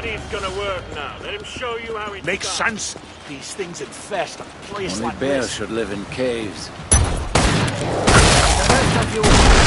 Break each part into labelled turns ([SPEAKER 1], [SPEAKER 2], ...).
[SPEAKER 1] he's gonna work now. Let him show you how it's
[SPEAKER 2] Makes
[SPEAKER 1] done.
[SPEAKER 2] sense. These things infest a place
[SPEAKER 3] Only
[SPEAKER 2] like
[SPEAKER 3] bears
[SPEAKER 2] this.
[SPEAKER 3] should live in caves.
[SPEAKER 2] The rest of you...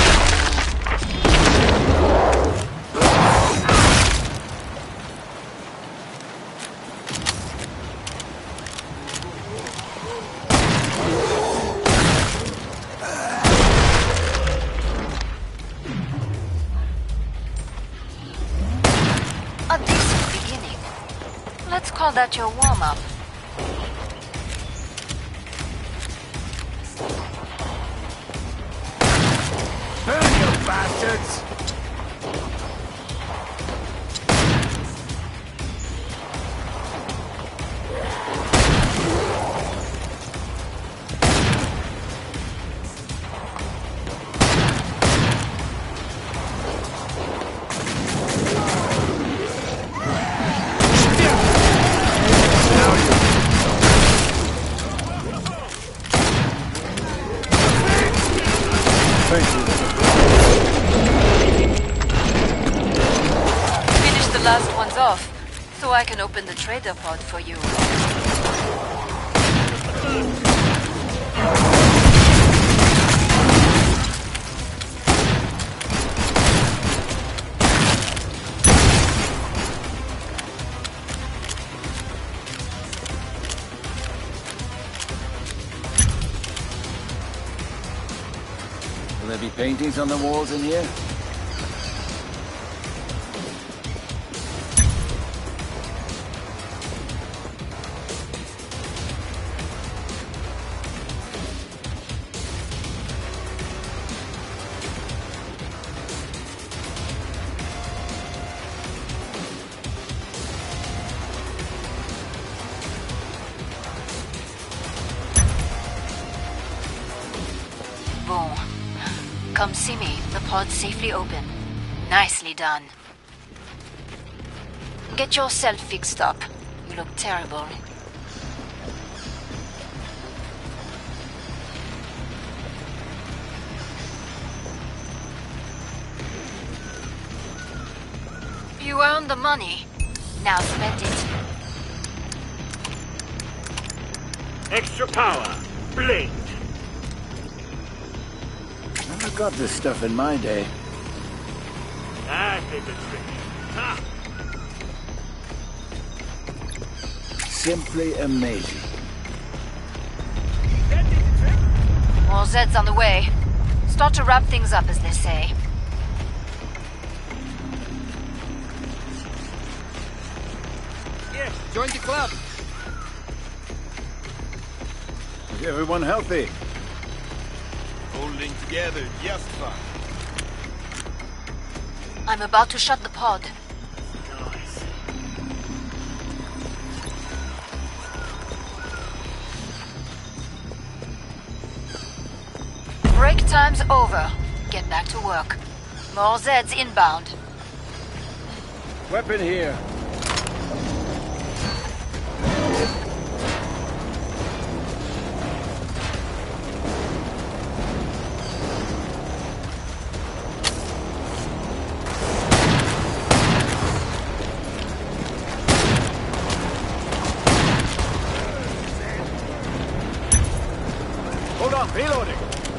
[SPEAKER 4] A decent beginning. Let's call that your warm-up.
[SPEAKER 2] Burn, you bastards!
[SPEAKER 4] Finish the last ones off, so I can open the trader pod for you.
[SPEAKER 3] Will there be paintings on the walls in here?
[SPEAKER 4] Bon. Come see me. The pod's safely open. Nicely done. Get yourself fixed up. You look terrible. You earned the money. Now spend it.
[SPEAKER 1] Extra power. Blink.
[SPEAKER 3] Never got this stuff in my day.
[SPEAKER 1] I think it's trick. Ha!
[SPEAKER 3] Simply amazing.
[SPEAKER 4] More Zeds on the way. Start to wrap things up, as they say.
[SPEAKER 5] Yes, join the club.
[SPEAKER 3] Is everyone healthy?
[SPEAKER 5] Holding together just fine.
[SPEAKER 4] I'm about to shut the pod.
[SPEAKER 1] Nice.
[SPEAKER 4] Break time's over. Get back to work. More Zeds inbound.
[SPEAKER 3] Weapon here.
[SPEAKER 2] Hold on, reloading.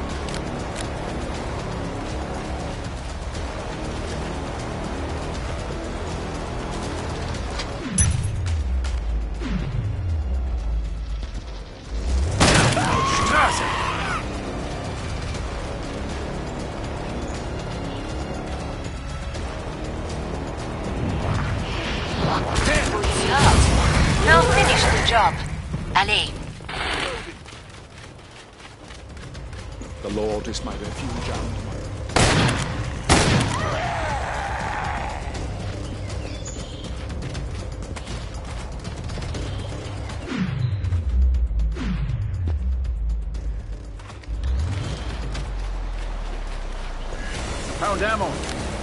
[SPEAKER 2] Straße.
[SPEAKER 4] Now finish the job. Allez.
[SPEAKER 2] The Lord is my refuge and my...
[SPEAKER 3] Found ammo.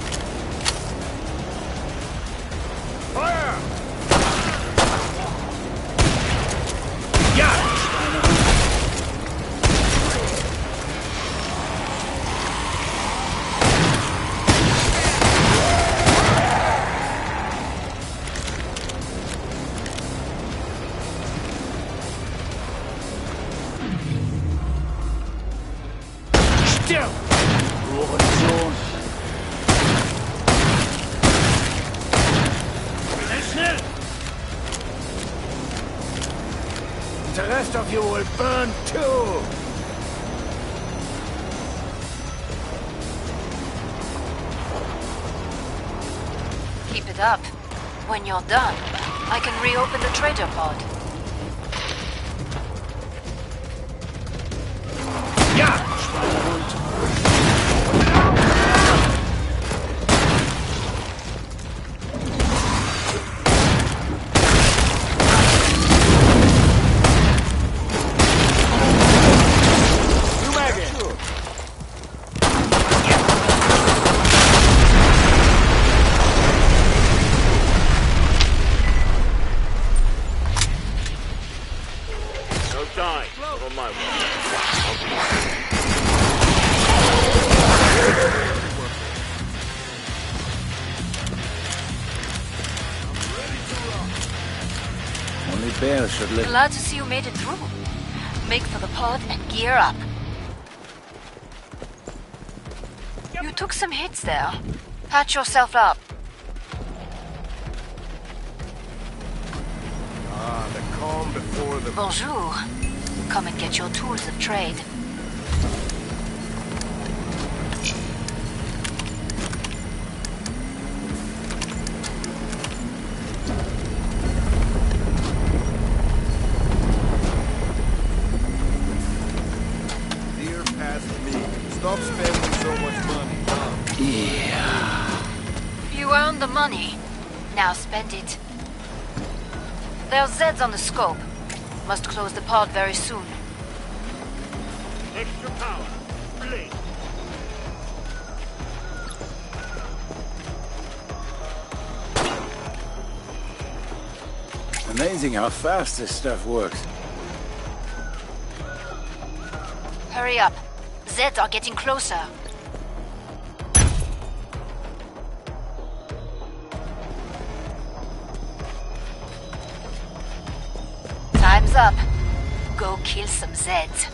[SPEAKER 2] Fire! Yeah! Still!
[SPEAKER 3] Roy
[SPEAKER 2] Schnell! The rest of you will burn too!
[SPEAKER 4] Keep it up. When you're done, I can reopen the trader pod.
[SPEAKER 2] Ja! Schweinehund!
[SPEAKER 1] No die. Not on my watch.
[SPEAKER 3] Only Bear should live.
[SPEAKER 4] Glad to see you made it through. Make for the pod and gear up. You took some hits there. Patch yourself up.
[SPEAKER 5] Ah, the calm before the...
[SPEAKER 4] Bonjour. Come and get your tools of trade.
[SPEAKER 5] Dear past me. Stop spending so much money.
[SPEAKER 4] You earned the money. Now spend it. There's Zeds on the scope. Must close the pod very soon.
[SPEAKER 1] Extra power. Blink.
[SPEAKER 3] Amazing how fast this stuff works.
[SPEAKER 4] Hurry up. Zeds are getting closer. Time's up. Go kill some Zeds.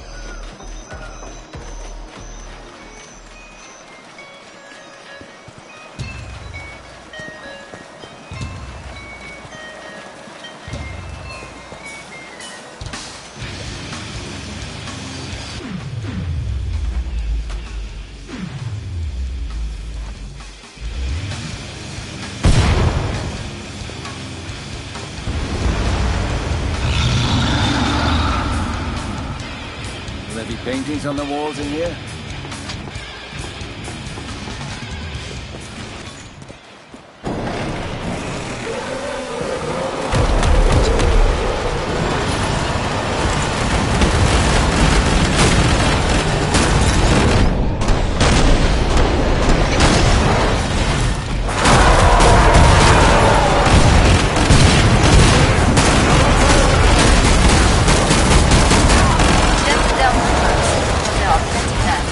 [SPEAKER 3] Will there be paintings on the walls in here?
[SPEAKER 4] Them down first. There are plenty left.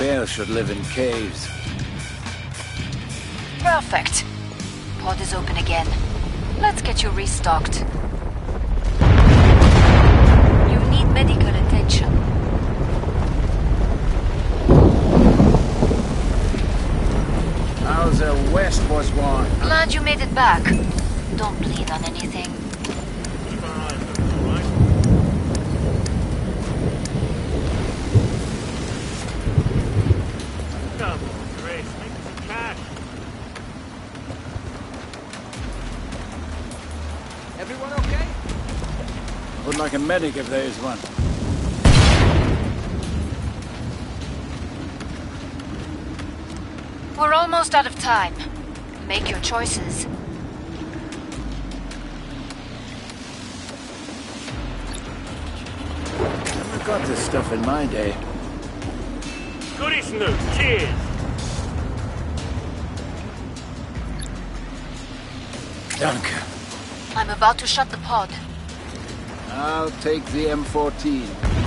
[SPEAKER 3] else should live in caves.
[SPEAKER 4] Perfect. Pod is open again. Let's get you restocked. You need medical attention.
[SPEAKER 3] How's the Westwards one?
[SPEAKER 4] Glad you made it back. Don't bleed on anything.
[SPEAKER 1] Keep our eyes open, all right? Come on, Chris. Make some cash.
[SPEAKER 6] Everyone okay?
[SPEAKER 3] I would like a medic if there is one.
[SPEAKER 4] We're almost out of time. Make your choices.
[SPEAKER 3] Never got this stuff in my day.
[SPEAKER 1] Goody Snoop. Cheers.
[SPEAKER 3] Danke.
[SPEAKER 4] I'm about to shut the pod.
[SPEAKER 3] I'll take the M14.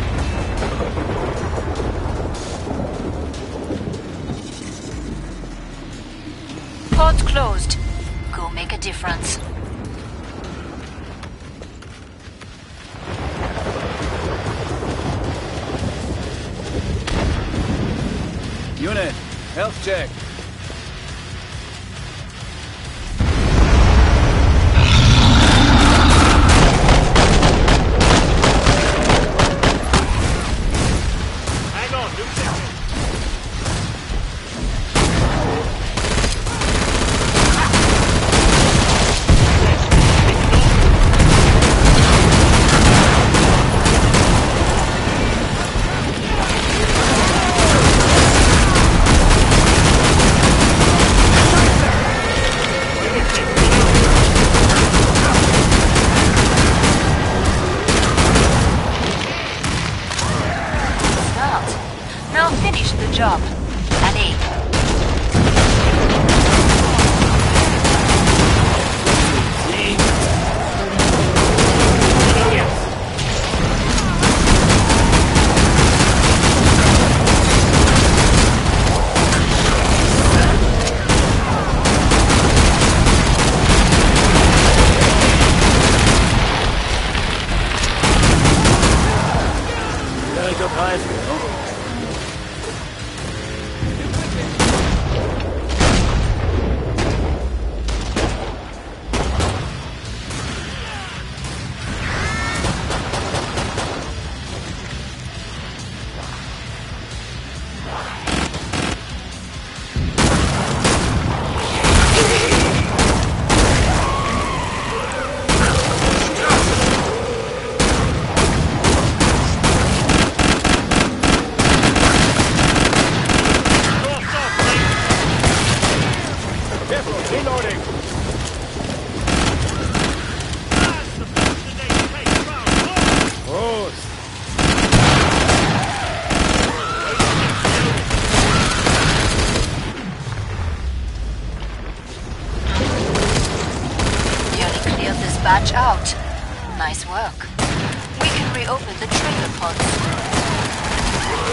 [SPEAKER 4] Pod's closed. Go make a difference.
[SPEAKER 3] Unit, health check.
[SPEAKER 1] Hang on, new second.
[SPEAKER 4] Start. Now finish the job. Allez.
[SPEAKER 3] Very good rifle, no?
[SPEAKER 4] Nearly cleared this batch out. Nice work. We can reopen the trailer pods.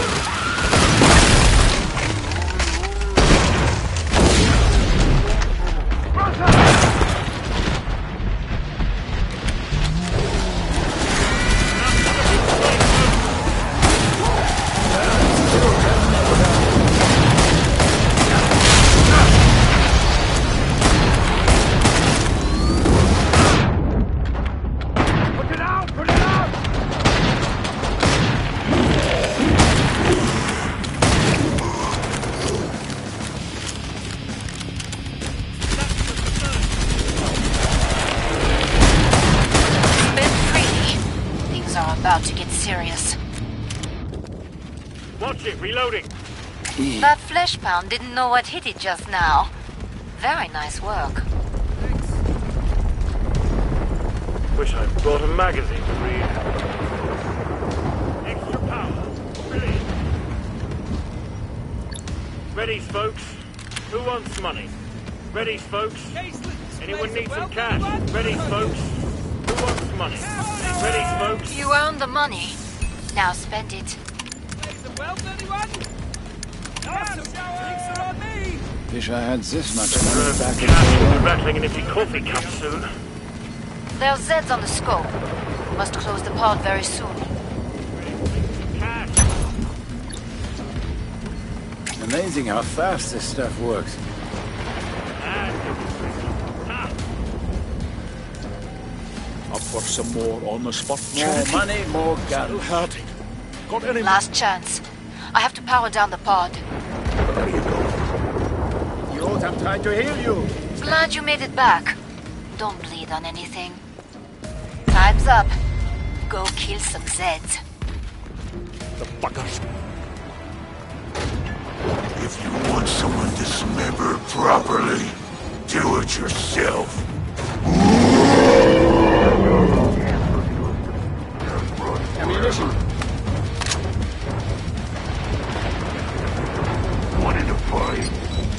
[SPEAKER 4] Spin freely. Things are about to get serious.
[SPEAKER 1] Watch it, reloading.
[SPEAKER 4] That flesh pound didn't know what hit it just now. Very nice work.
[SPEAKER 1] Wish I'd brought a magazine to read. Extra power. Brilliant. Readies, folks. Who wants money? Readies, folks. Anyone need some cash? Readies, folks. Who wants money? Readies, folks.
[SPEAKER 4] You earned the money. Now spend it.
[SPEAKER 6] Well, anyone?
[SPEAKER 3] Wish I had this much money back in
[SPEAKER 1] Cash
[SPEAKER 3] the
[SPEAKER 1] will be
[SPEAKER 3] day.
[SPEAKER 1] rattling an empty coffee cup soon.
[SPEAKER 4] There are Zeds on the scope. Must close the pod very soon.
[SPEAKER 1] Cash.
[SPEAKER 3] Amazing how fast this stuff works.
[SPEAKER 2] Up for some more on the spot
[SPEAKER 3] More
[SPEAKER 2] charity?
[SPEAKER 3] money, more guns.
[SPEAKER 2] Hurting. Got any?
[SPEAKER 4] Last chance. I have to power down the pod.
[SPEAKER 2] There you go.
[SPEAKER 3] You ought have tried to heal you.
[SPEAKER 4] Glad you made it back. Don't bleed on anything. Time's up. Go kill some Zeds.
[SPEAKER 2] The buggers.
[SPEAKER 6] If you want someone dismembered properly, do it yourself.
[SPEAKER 3] Ammunition.
[SPEAKER 6] Wanted to fight.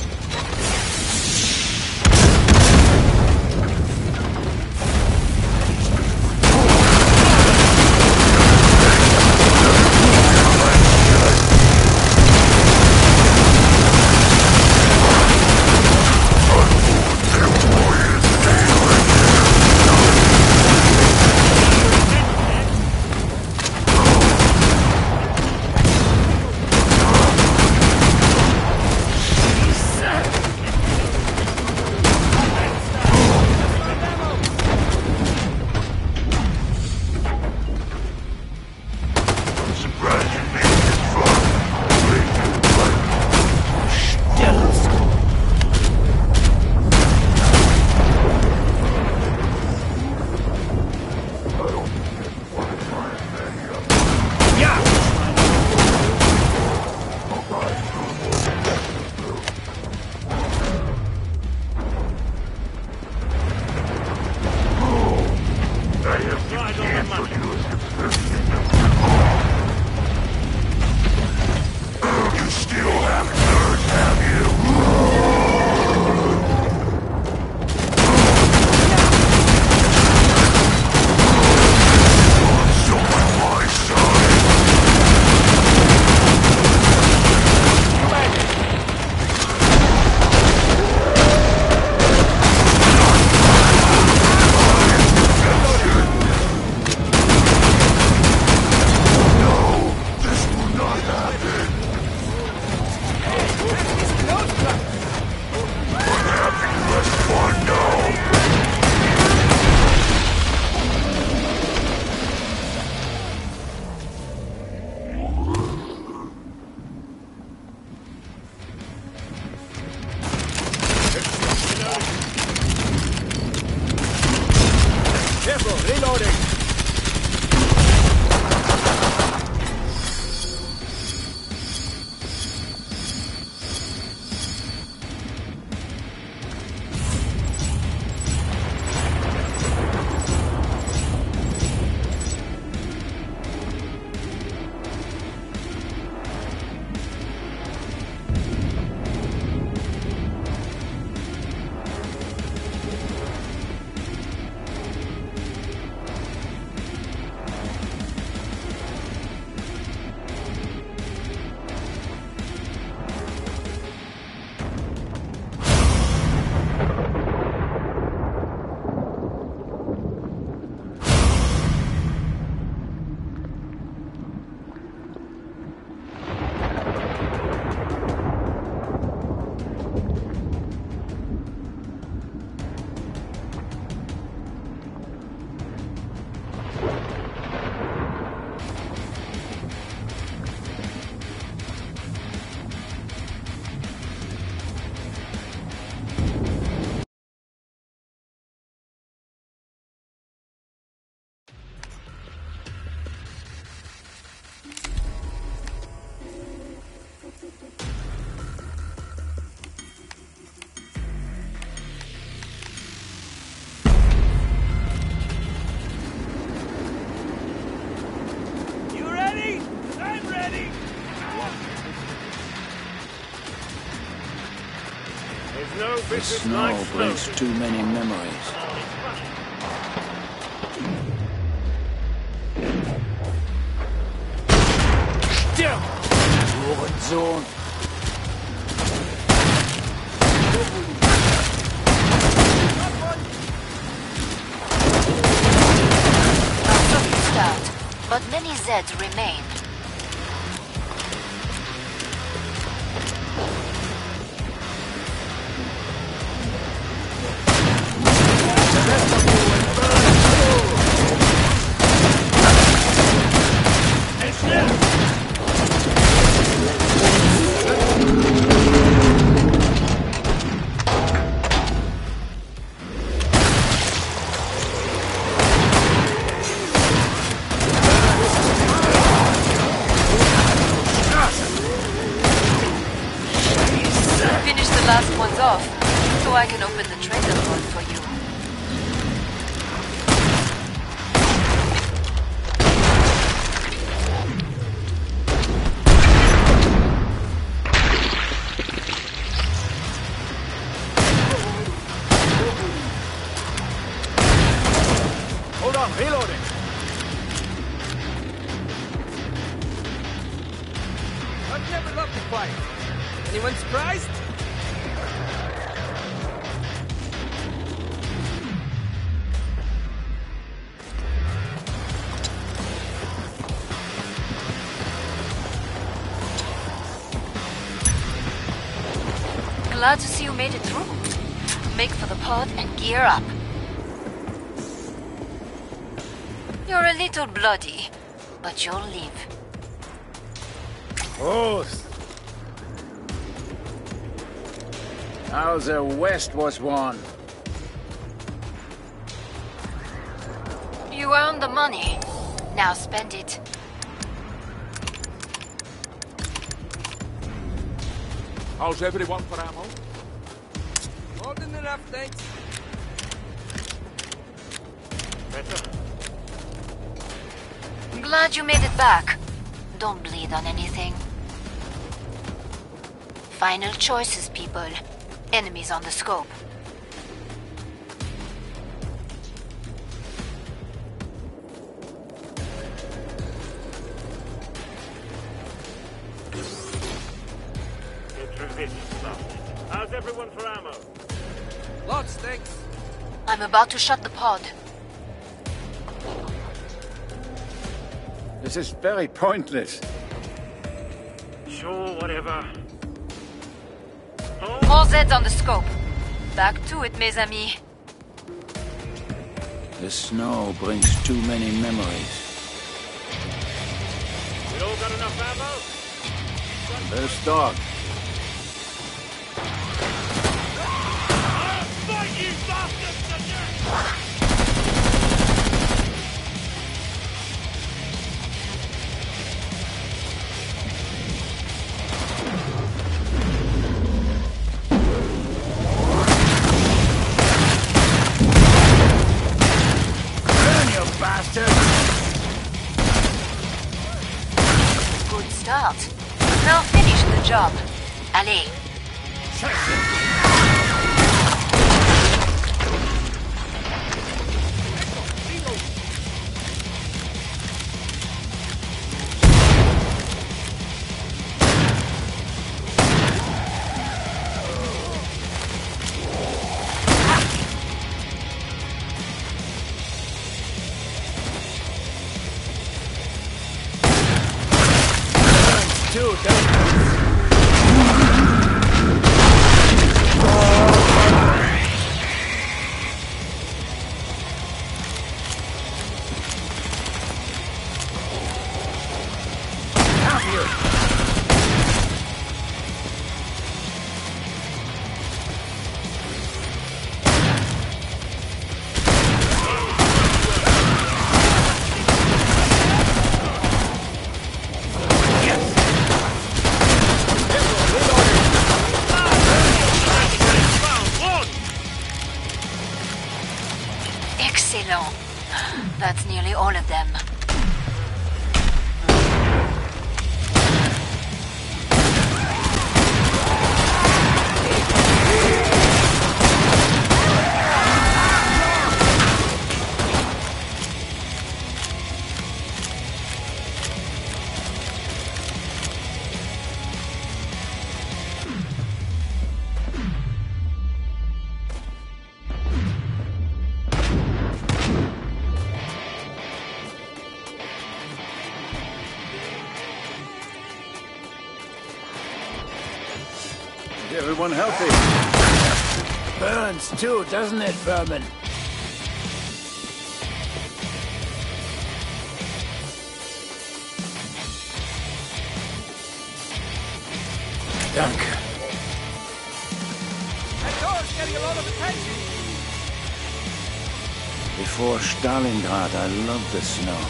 [SPEAKER 3] The snow brings too many memories. Ruhenzone.
[SPEAKER 4] Zeds remain. Finish the last ones off, so I can open the treasure vault for you.
[SPEAKER 2] Hold on, reloading.
[SPEAKER 7] I've never loved to fight. Anyone surprised?
[SPEAKER 4] Glad to see you made it through. Make for the pod and gear up. You're a little bloody, but you'll live.
[SPEAKER 3] Oath. Hauser West was won.
[SPEAKER 4] You earned the money. Now spend it.
[SPEAKER 2] How's everyone for ammo?
[SPEAKER 7] More than enough, thanks.
[SPEAKER 1] Better?
[SPEAKER 4] Glad you made it back. Don't bleed on anything. Final choices, people. Enemies on the scope.
[SPEAKER 1] Get through this, bastard. How's everyone for ammo?
[SPEAKER 7] Lots, thanks.
[SPEAKER 4] I'm about to shut the pod.
[SPEAKER 3] This is very pointless.
[SPEAKER 1] Sure, whatever. Oh,
[SPEAKER 4] More Zeds on the scope. Back to it, mes amis.
[SPEAKER 3] The snow brings too many memories.
[SPEAKER 1] we all got enough ammo?
[SPEAKER 3] Better start.
[SPEAKER 1] Fight, you bastards!
[SPEAKER 4] Good start. Now finish the job. Allez. Excellent. That's nearly all of them.
[SPEAKER 3] one healthy. Burns too, doesn't it, Vermin? Danke.
[SPEAKER 7] That door's getting a lot of attention.
[SPEAKER 3] Before Stalingrad, I loved the snow.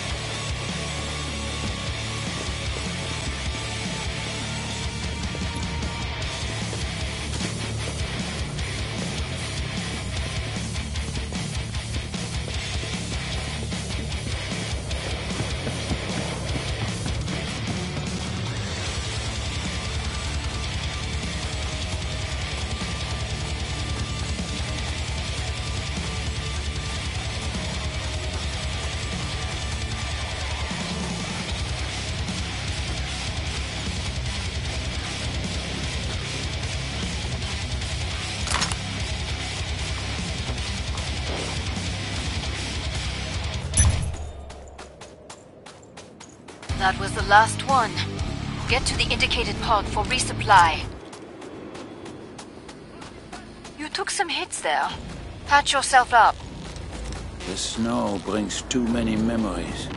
[SPEAKER 4] That was the last one. Get to the indicated pod for resupply. You took some hits there. Patch yourself up.
[SPEAKER 3] The snow brings too many memories.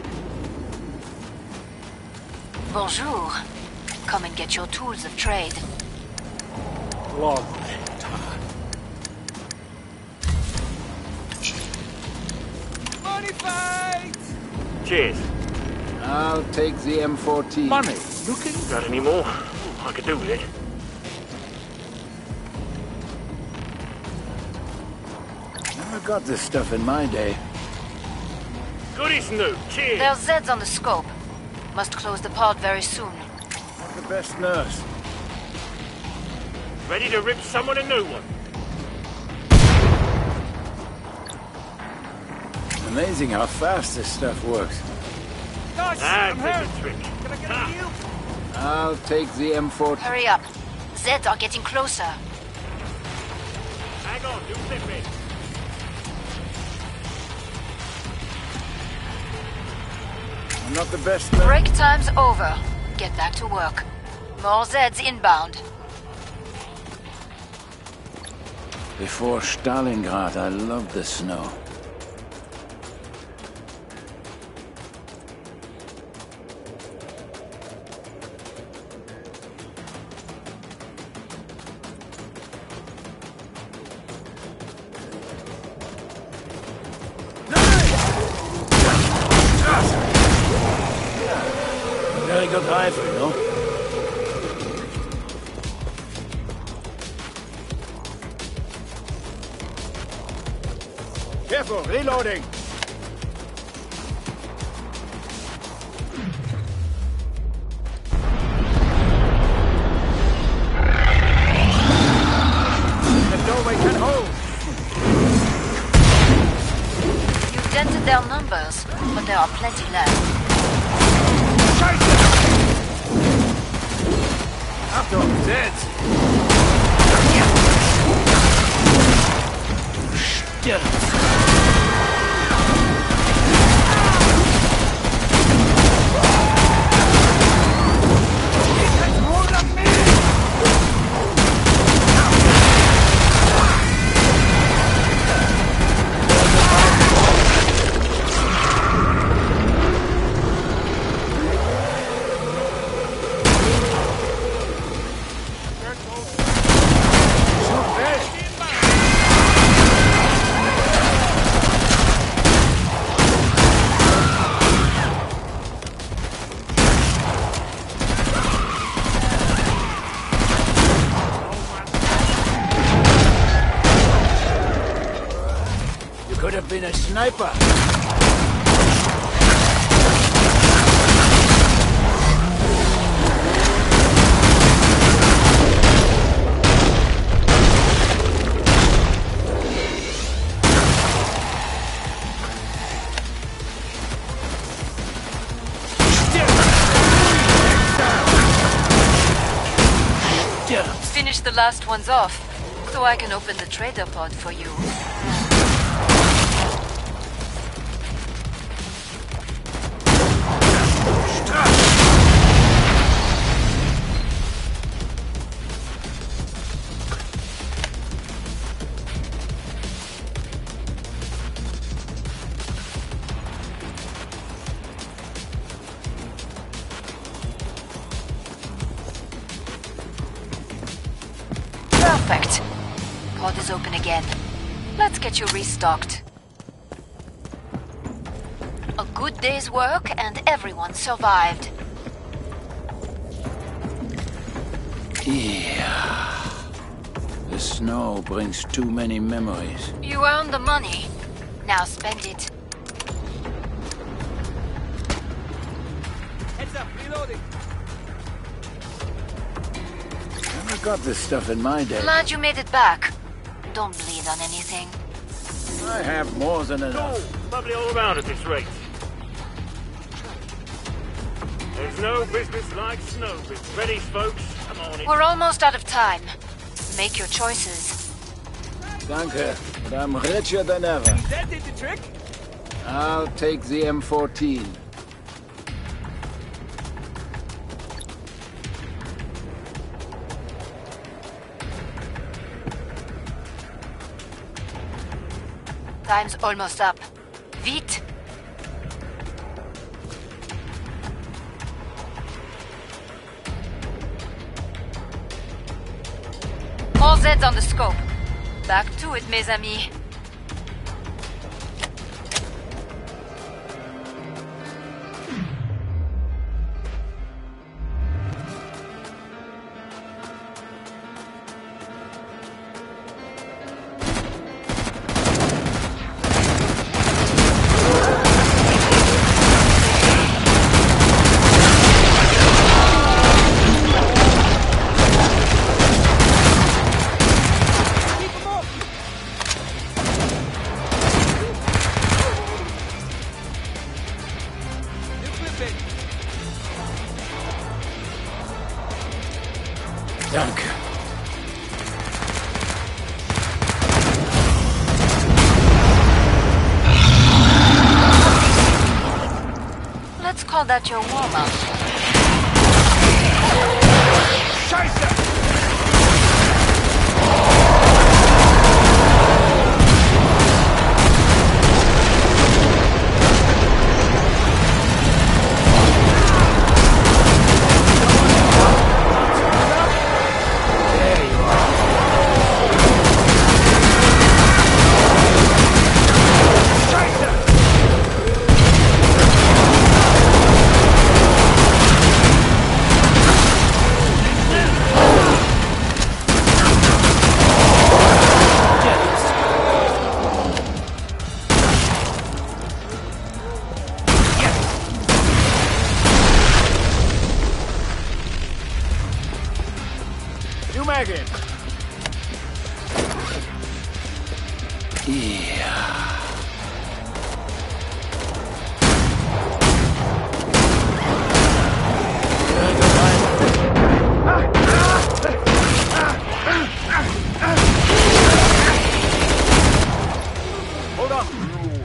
[SPEAKER 4] Bonjour. Come and get your tools of trade.
[SPEAKER 2] Lovely time.
[SPEAKER 7] Money fight!
[SPEAKER 1] Cheers.
[SPEAKER 3] I'll take the M14.
[SPEAKER 2] Money. Looking
[SPEAKER 1] Got any more? I could do with it.
[SPEAKER 3] Never got this stuff in my day.
[SPEAKER 1] Good as new. Cheers.
[SPEAKER 4] There's Zeds on the scope. Must close the pod very soon.
[SPEAKER 3] Not the best nurse.
[SPEAKER 1] Ready to rip someone a new one.
[SPEAKER 3] Amazing how fast this stuff works.
[SPEAKER 7] Gosh, I'm hurt.
[SPEAKER 1] That's a trick.
[SPEAKER 7] Can I get a you?
[SPEAKER 3] I'll take the M14.
[SPEAKER 4] Hurry up. Zeds are getting closer.
[SPEAKER 1] Hang on, you flip it.
[SPEAKER 3] I'm not the best nurse.
[SPEAKER 4] Break time's over. Get back to work. More Zeds inbound.
[SPEAKER 3] Before Stalingrad, I loved the snow. Very good rifle, you know? Careful, reloading! The doorway can hold!
[SPEAKER 4] You dented their numbers, but there are plenty left.
[SPEAKER 3] After all, dead! Stirbt! Could have been a sniper.
[SPEAKER 4] Finish the last ones off, so I can open the trader pod for you. Perfect. Pod is open again. Let's get you restocked. A good day's work and everyone survived.
[SPEAKER 3] Yeah. The snow brings too many memories.
[SPEAKER 4] You earned the money. Now spend it.
[SPEAKER 7] Heads up, reloading.
[SPEAKER 3] Never got this stuff in my day.
[SPEAKER 4] Glad you made it back. Don't bleed on anything.
[SPEAKER 3] I have more than enough.
[SPEAKER 1] Oh, lovely all around at this rate. There's no business like snow business. Ready, folks? Come on in.
[SPEAKER 4] We're almost out of time. Make your choices.
[SPEAKER 3] Danke, but I'm richer than ever.
[SPEAKER 7] That did the trick.
[SPEAKER 3] I'll take the M14.
[SPEAKER 4] Time's almost up. Vite! All Zeds on the scope. Back to it, mes amis.
[SPEAKER 3] Danke.
[SPEAKER 4] Let's call that your warm-up.
[SPEAKER 3] You mag it. Yeah.
[SPEAKER 7] Hold on.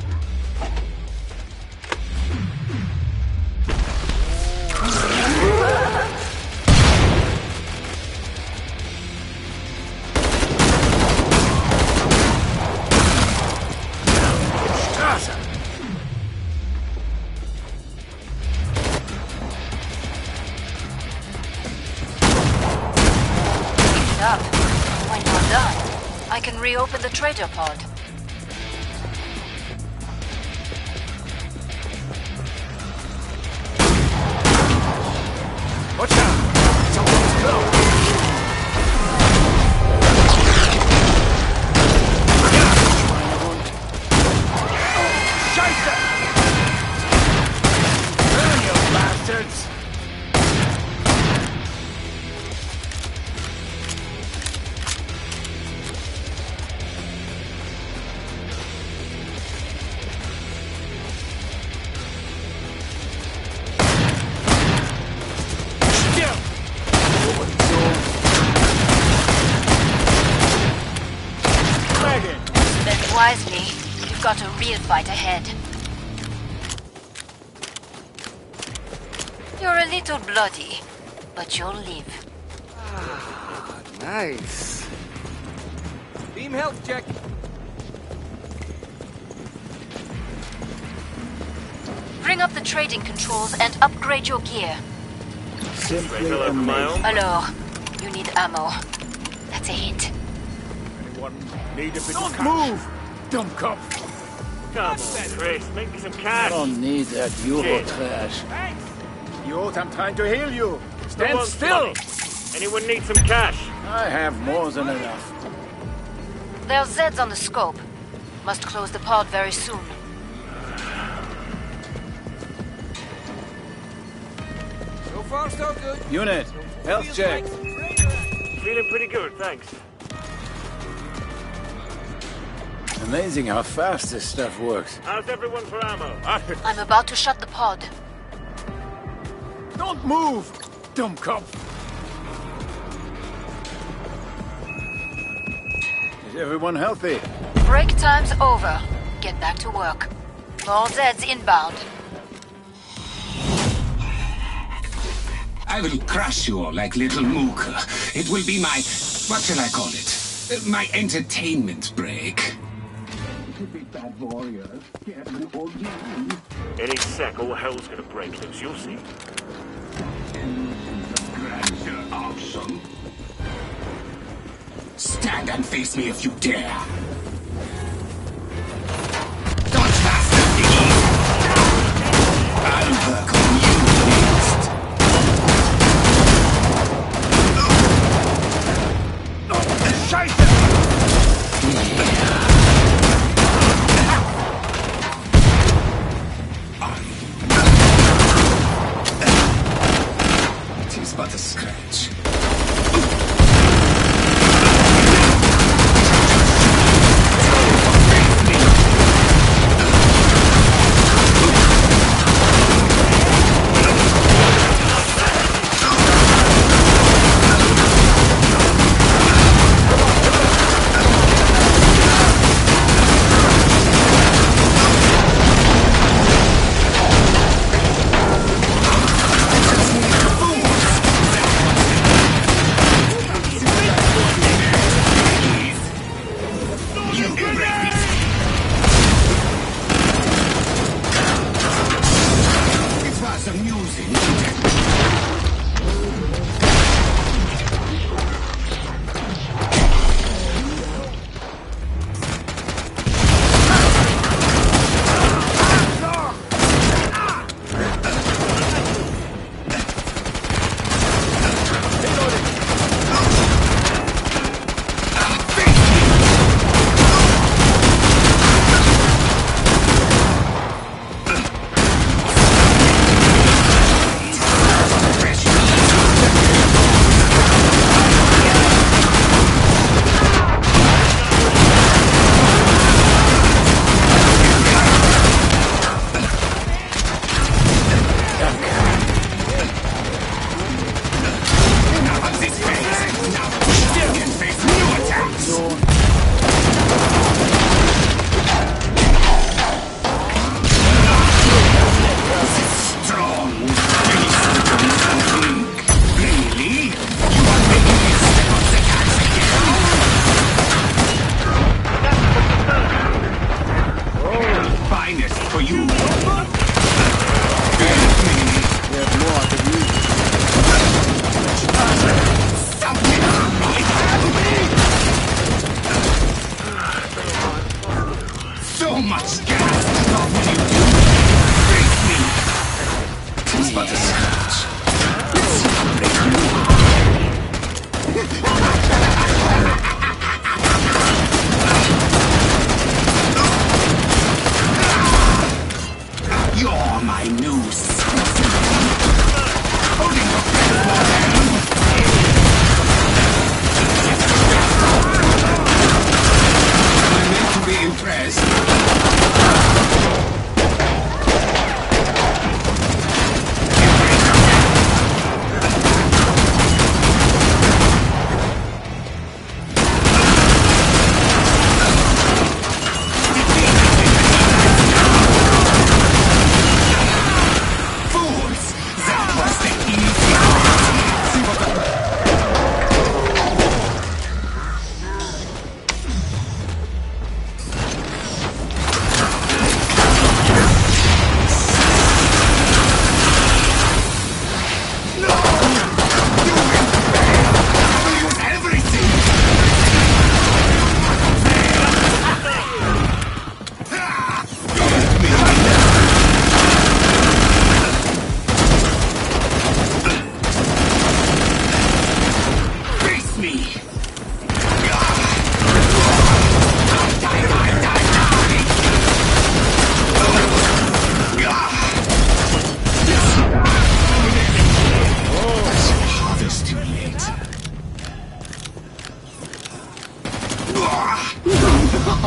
[SPEAKER 4] Up. When you're done, I can reopen the trader pod.
[SPEAKER 7] Watch out. Someone's close. Scheiße! Burn, you bastards!
[SPEAKER 4] Spend wisely. You've got a real fight ahead. You're a little bloody, but you'll live.
[SPEAKER 7] Nice. Beam health check.
[SPEAKER 4] Bring up the trading controls and upgrade your gear.
[SPEAKER 3] Simply
[SPEAKER 1] Hello,
[SPEAKER 3] amazing.
[SPEAKER 1] Mayo.
[SPEAKER 4] Hello. You need ammo. That's a hint.
[SPEAKER 2] Anyone need a bit
[SPEAKER 3] Don't
[SPEAKER 2] of cash?
[SPEAKER 3] move! Dumb cop!
[SPEAKER 1] Come on, Chris, make me some cash.
[SPEAKER 3] Don't need that Euro
[SPEAKER 1] Shit.
[SPEAKER 3] trash.
[SPEAKER 2] Idiot, I'm trying to heal you.
[SPEAKER 1] Who
[SPEAKER 2] Stand
[SPEAKER 1] wants
[SPEAKER 2] still.
[SPEAKER 1] money? Anyone need some cash?
[SPEAKER 3] I have more than enough.
[SPEAKER 4] There are Zeds on the scope. Must close the pod very soon.
[SPEAKER 7] So far, so good.
[SPEAKER 3] Unit, health
[SPEAKER 7] Feels
[SPEAKER 3] check.
[SPEAKER 7] like some traitor.
[SPEAKER 1] Feeling pretty good, thanks.
[SPEAKER 3] Amazing how fast this stuff works.
[SPEAKER 1] How's everyone for ammo?
[SPEAKER 4] I'm about to shut the pod.
[SPEAKER 3] Don't move! Dumb cop! Is everyone healthy?
[SPEAKER 4] Break time's over. Get back to work. More Zeds inbound.
[SPEAKER 8] I will crush you all like little Mooka. It will be my... what shall I call it? My entertainment break. Bad warrior.
[SPEAKER 1] Any sec, all hell's gonna break loose, you'll see.
[SPEAKER 8] Grandeur awesome. Stand and face me if you dare. Dodge faster, piggy! I'll work on you next.
[SPEAKER 2] Scheiße!
[SPEAKER 8] It is but a scratch. It was amusing, wasn't it? Enough of this phase. Now you can face new attacks. Strong. Really? You are making me step up the gas again? Oh, finest for you.
[SPEAKER 3] There's more I could use.
[SPEAKER 8] Something so much gas. What will you do? Break me. It's but a scratch. You're my new specimen. Holding your breath, I meant to be impressed.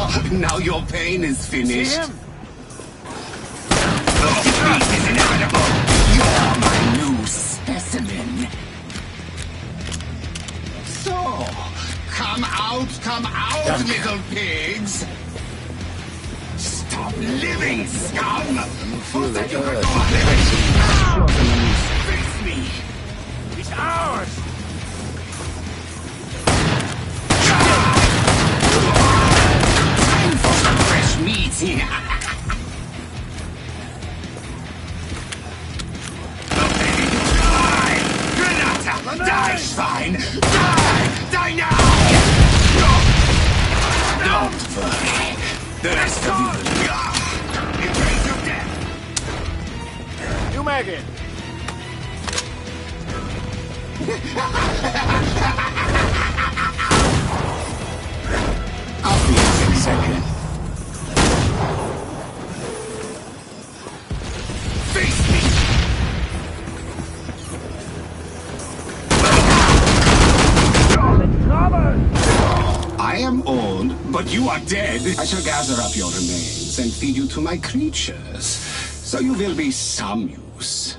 [SPEAKER 8] Now your pain is finished.
[SPEAKER 1] See him?
[SPEAKER 8] Defeat is inevitable. You're my new specimen. So, come out, little pigs. Stop living, scum! Who said you could go on living? Now! Face me!
[SPEAKER 1] It's ours!
[SPEAKER 8] Time for some fresh meat! Die! Granata! Die, Schwein! Die! Die now! Don't worry. The rest of you in case of death!
[SPEAKER 1] You make it!
[SPEAKER 8] I'll be in a second. Face me! I am old, but you are dead. I shall gather up your remains and feed you to my creatures, so you will be some use.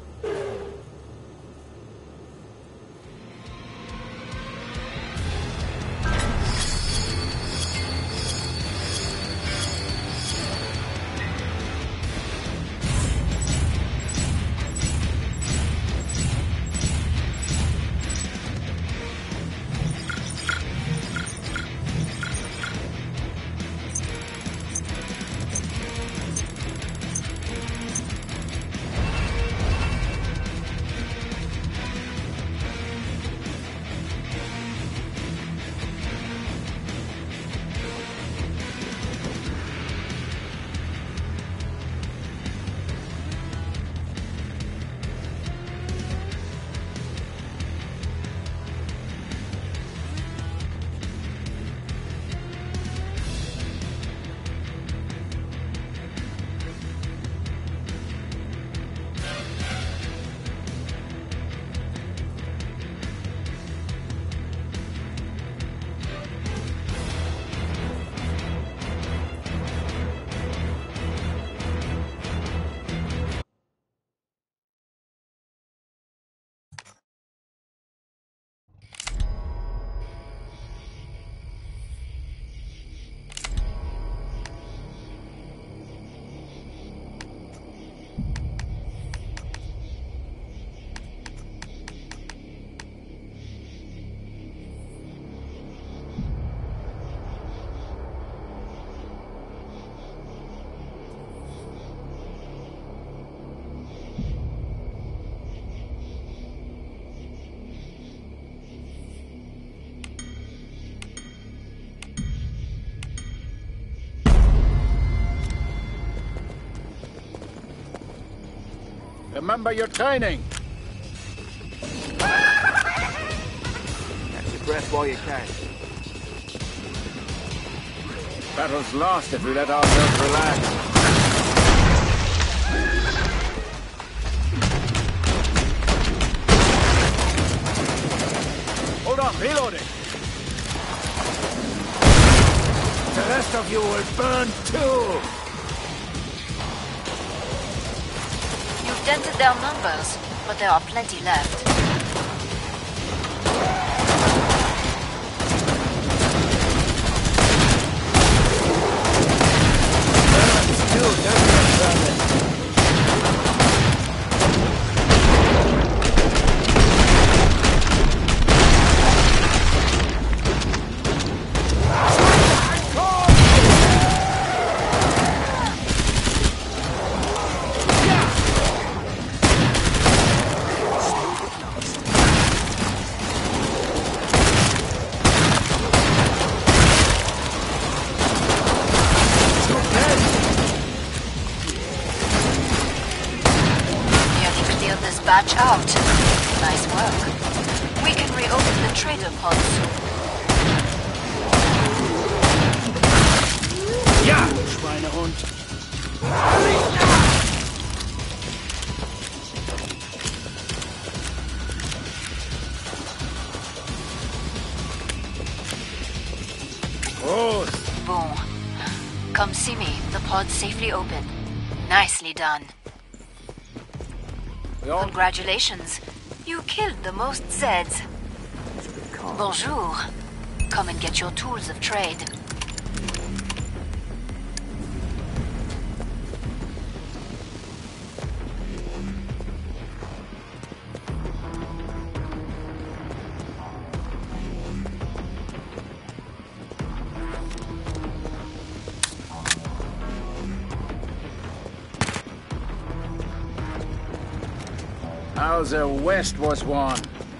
[SPEAKER 1] Remember your training!
[SPEAKER 7] Catch your breath while you can.
[SPEAKER 1] Battle's lost if we let ourselves relax. Hold on, reloading! The rest of you will burn too!
[SPEAKER 4] You've dented their numbers, but there are plenty left. Batch out. Nice work. We can reopen the trader pod soon.
[SPEAKER 1] Ja, Schweinehund!
[SPEAKER 4] Bon, Come see me. The pod's safely open. Nicely done. Congratulations. You killed the most Zeds. Bonjour. Come and get your tools of trade.
[SPEAKER 3] Hauser West was one.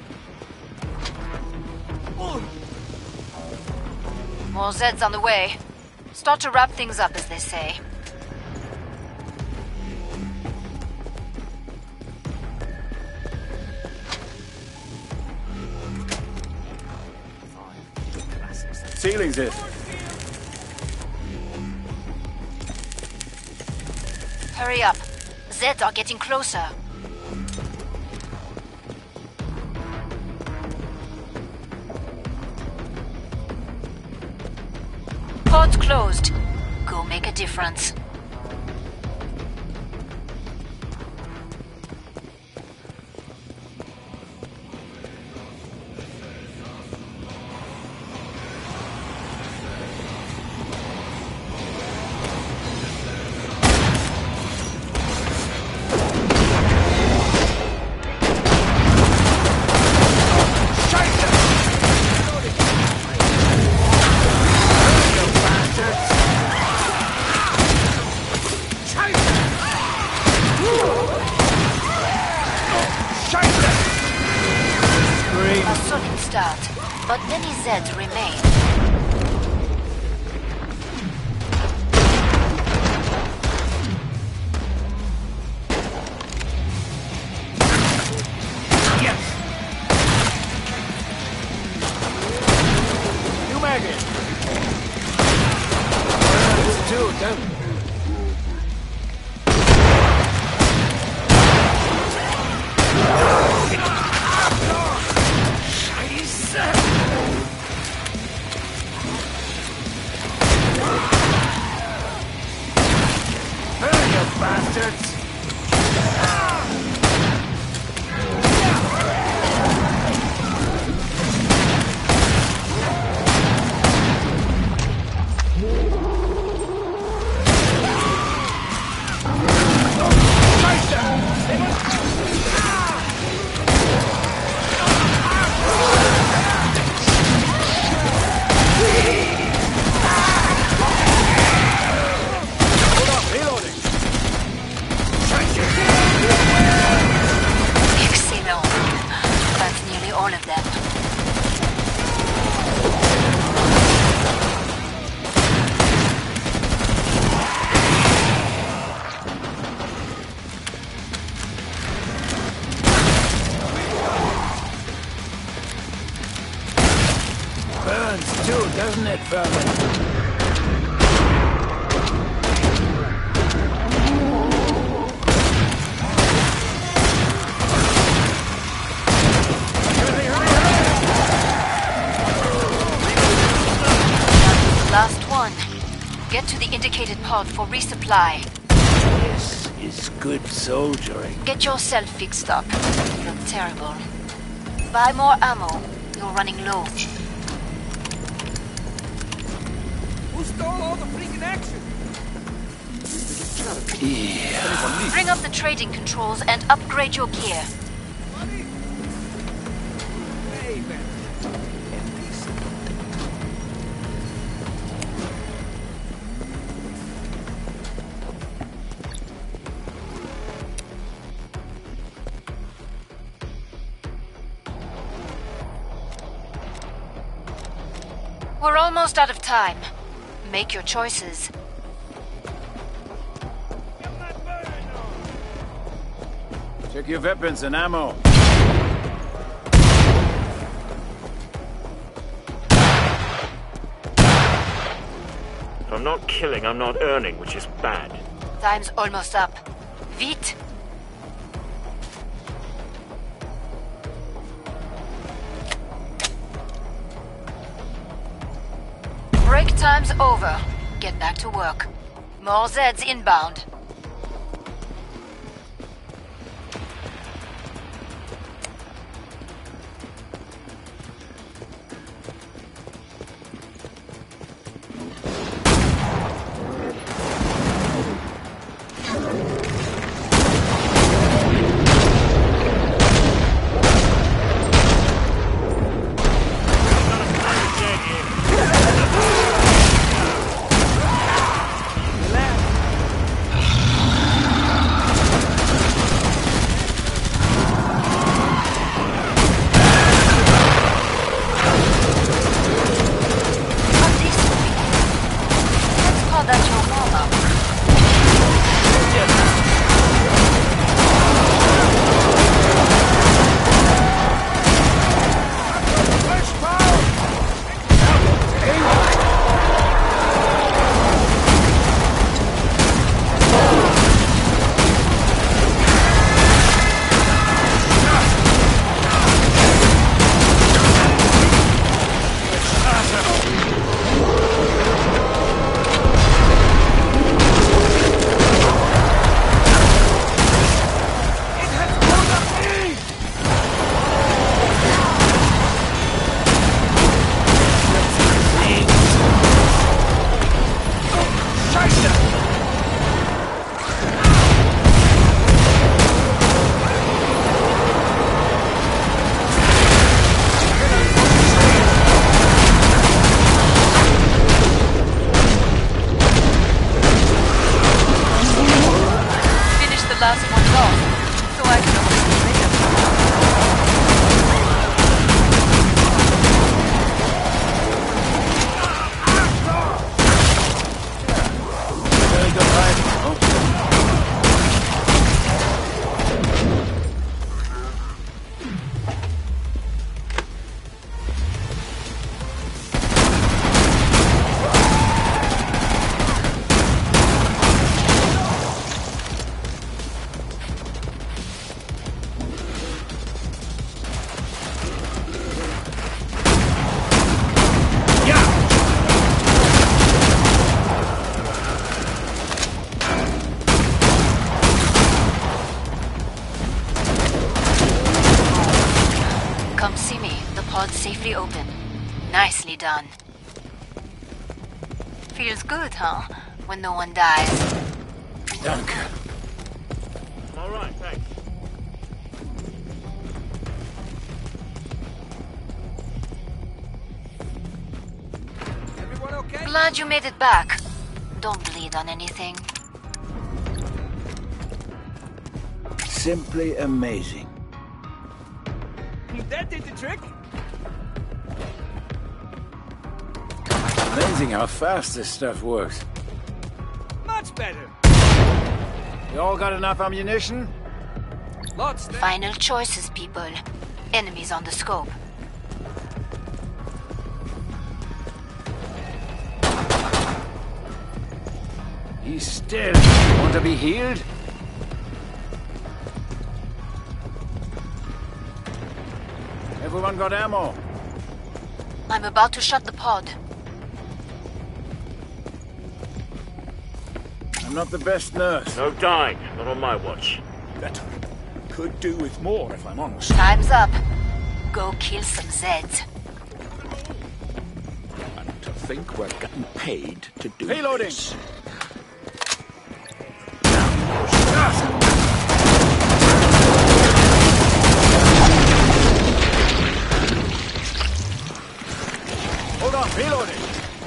[SPEAKER 4] More Zeds on the way. Start to wrap things up, as they say.
[SPEAKER 3] Ceiling's it.
[SPEAKER 4] Hurry up. Zeds are getting closer. Pod's closed. Go make a difference. A solid start, but many Zeds remain.
[SPEAKER 3] You maggot! Dude, don't... Burns too, doesn't it, Furman?
[SPEAKER 4] Last one. Get to the indicated pod for resupply.
[SPEAKER 3] This is good soldiering.
[SPEAKER 4] Get yourself fixed up. You look terrible. Buy more ammo. You're running low.
[SPEAKER 7] Who stole all the freaking action?
[SPEAKER 4] Bring up the trading controls and upgrade your gear.
[SPEAKER 7] Money? Hey, man.
[SPEAKER 4] We're almost out of time. Make your choices.
[SPEAKER 3] Check your weapons and ammo.
[SPEAKER 1] If I'm not killing, I'm not earning, which is bad.
[SPEAKER 4] Time's almost up. Vite! Break time's over. get back to work. More Zeds inbound. Safely open. Nicely done. Feels good, huh? When no one dies.
[SPEAKER 3] Danke.
[SPEAKER 1] All right, thanks.
[SPEAKER 7] Everyone okay?
[SPEAKER 4] Glad you made it back. Don't bleed on anything.
[SPEAKER 3] Simply amazing.
[SPEAKER 7] That did the trick.
[SPEAKER 3] Amazing how fast this stuff works.
[SPEAKER 7] Much better.
[SPEAKER 3] You all got enough ammunition?
[SPEAKER 7] Lots there.
[SPEAKER 4] Final choices, people. Enemies on the scope.
[SPEAKER 3] He's still. Want to be healed? Everyone got ammo?
[SPEAKER 4] I'm about to shut the pod.
[SPEAKER 3] I'm not the best nurse.
[SPEAKER 1] No dying, not on my watch.
[SPEAKER 2] That could do with more, if I'm honest.
[SPEAKER 4] Time's up. Go kill some Zeds.
[SPEAKER 2] And to think we're getting paid to do
[SPEAKER 3] Reloading.
[SPEAKER 2] this.
[SPEAKER 3] Hold on, reloading.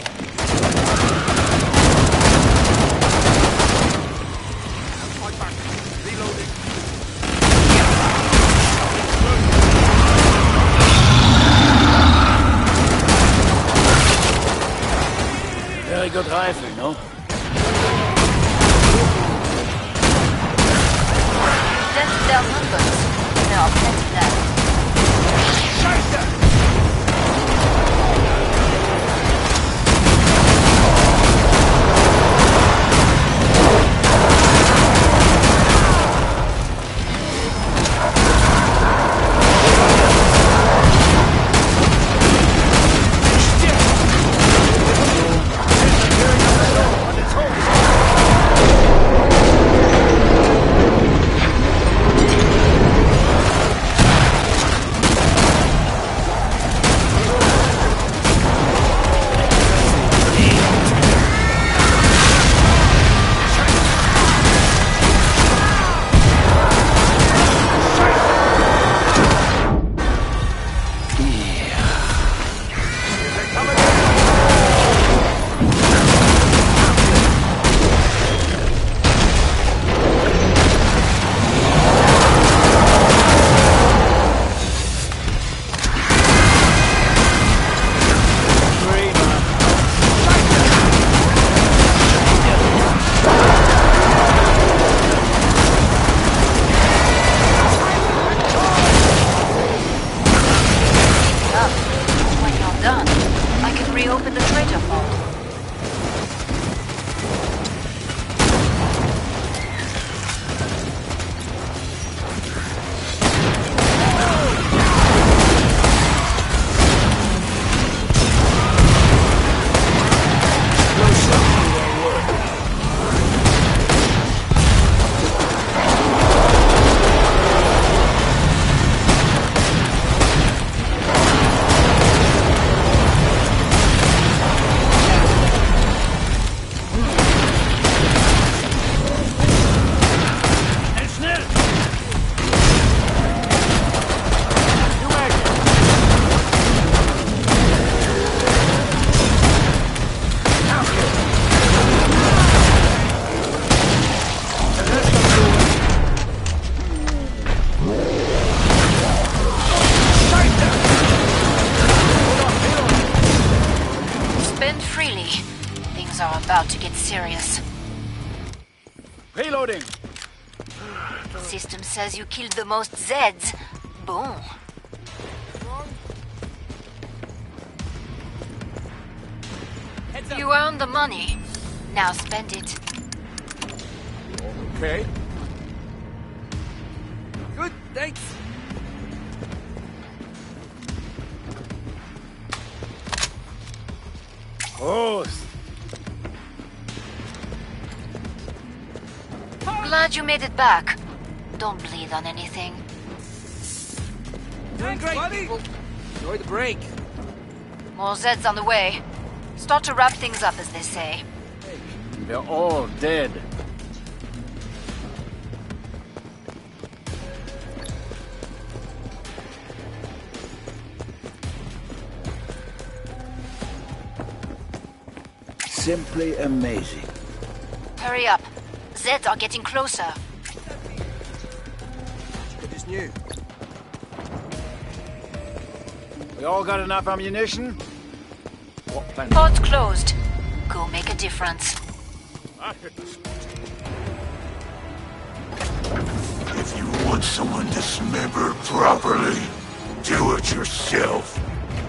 [SPEAKER 3] Very good rifle, no?
[SPEAKER 4] Dented their numbers. There are plenty left. Things are about to get serious.
[SPEAKER 2] Reloading.
[SPEAKER 4] System says you killed the most Zeds. Boom. You earned the money. Now spend it.
[SPEAKER 2] Okay.
[SPEAKER 7] Good, thanks.
[SPEAKER 2] Oh,
[SPEAKER 4] Glad you made it back. Don't bleed on anything.
[SPEAKER 7] Doing great, people. Enjoy the break.
[SPEAKER 4] More Zeds on the way. Start to wrap things up, as they say.
[SPEAKER 3] They're all dead. Simply amazing.
[SPEAKER 4] Hurry up. Zeds are getting closer.
[SPEAKER 7] I just knew.
[SPEAKER 2] we all got enough ammunition? What plan?
[SPEAKER 4] Pod's closed. Go make a difference.
[SPEAKER 6] If you want someone dismembered properly, do it yourself.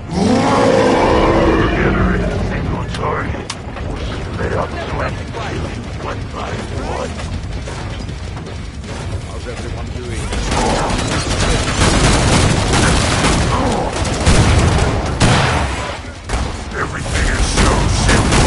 [SPEAKER 6] Enter in a single target. Split up so I can kill you one by one.
[SPEAKER 2] How's everyone doing?
[SPEAKER 6] Everything is so simple.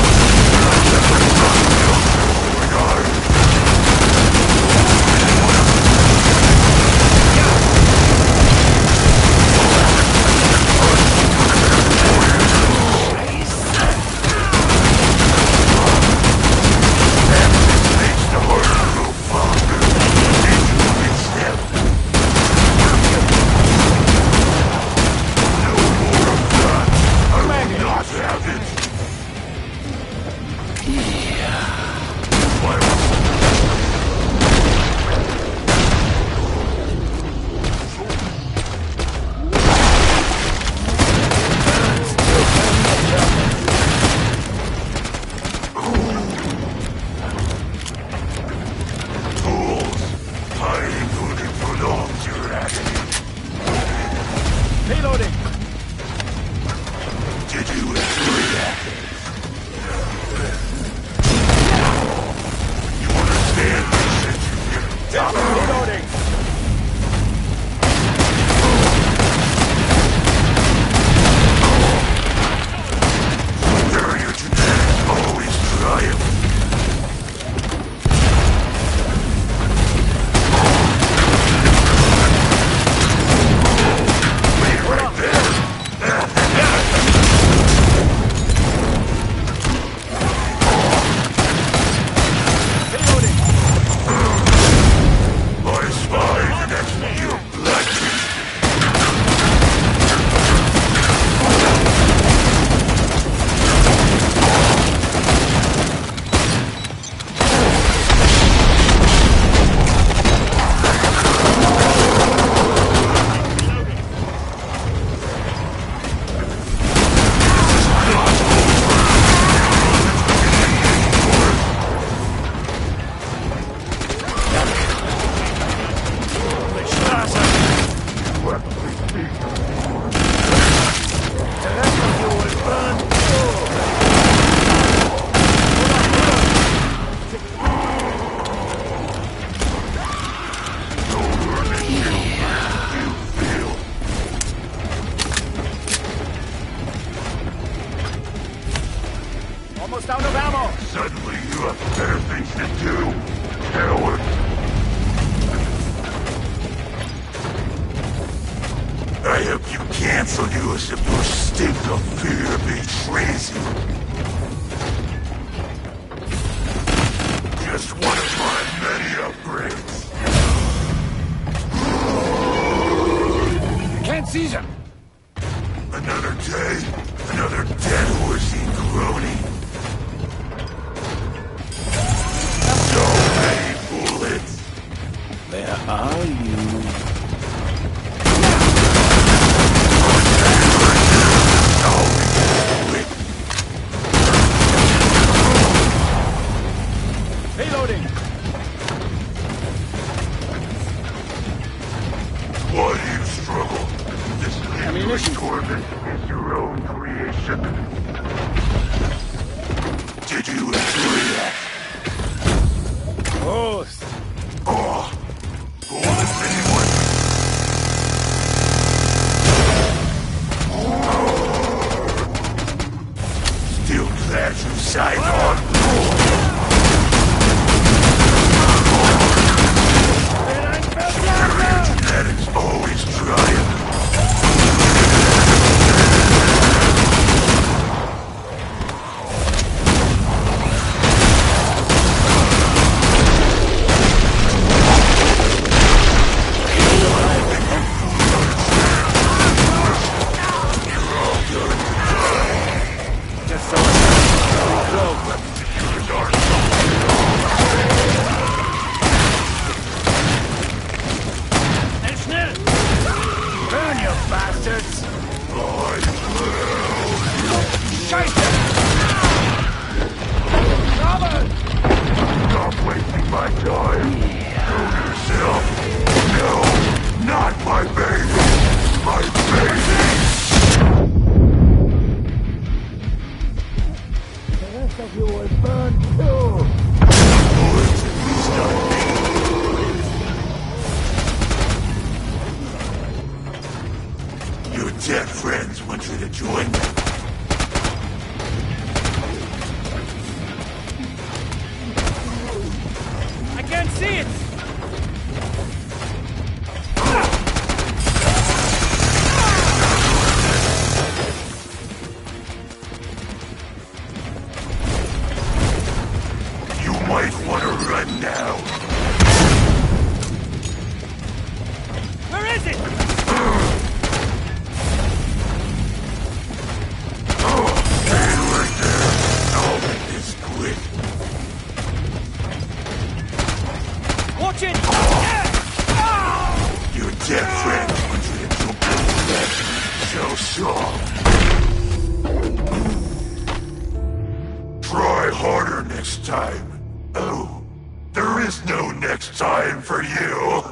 [SPEAKER 2] Reloading.
[SPEAKER 6] Did you enjoy that? You understand this?
[SPEAKER 2] Reloading.
[SPEAKER 6] Superior genetics always triumph. Wait right there. I spy the next meal.
[SPEAKER 2] Almost out of ammo.
[SPEAKER 6] Suddenly you have better things to do, coward. I hope you cancel yours if your stink of fear betrays you. Just one of my many upgrades.
[SPEAKER 3] Can't seize him.
[SPEAKER 6] Another day, another dead horsey groaning. So many bullets.
[SPEAKER 3] Where are you?
[SPEAKER 6] Did you enjoy that?
[SPEAKER 2] Prost!
[SPEAKER 6] Oh, go on, anyone. Still glad you signed on. Genetics always trying. Stop wasting my time. Kill yourself. No, not my baby. My baby. The rest of you will burn too. Bullets at least on me. Your dead friends want you to join them.
[SPEAKER 7] I can't see it!
[SPEAKER 6] You might want to run now.
[SPEAKER 7] Where is it?
[SPEAKER 6] Stay right there. I'll make this quick.
[SPEAKER 7] Watch it!
[SPEAKER 6] Your dead friends want you to jump over that. So try harder next time. Oh, there is no next time for you.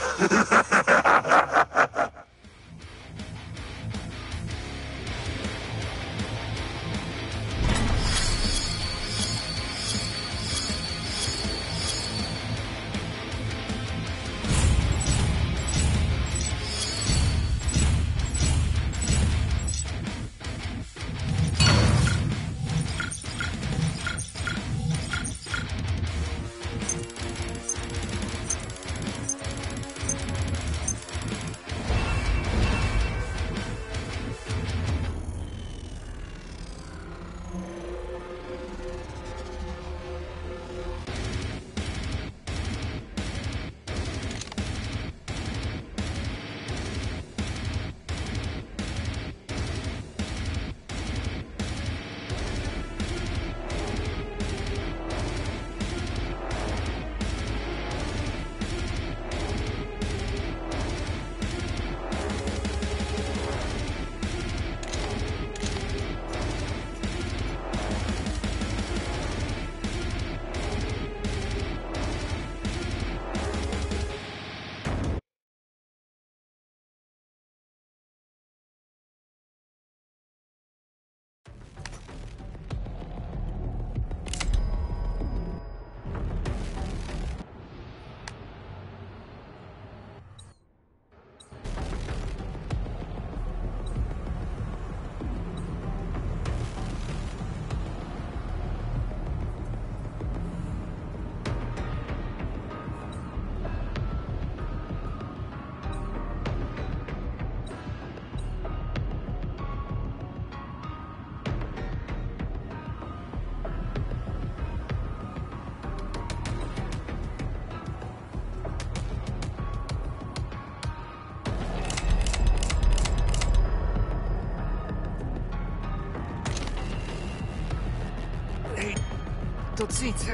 [SPEAKER 7] Tot ziens.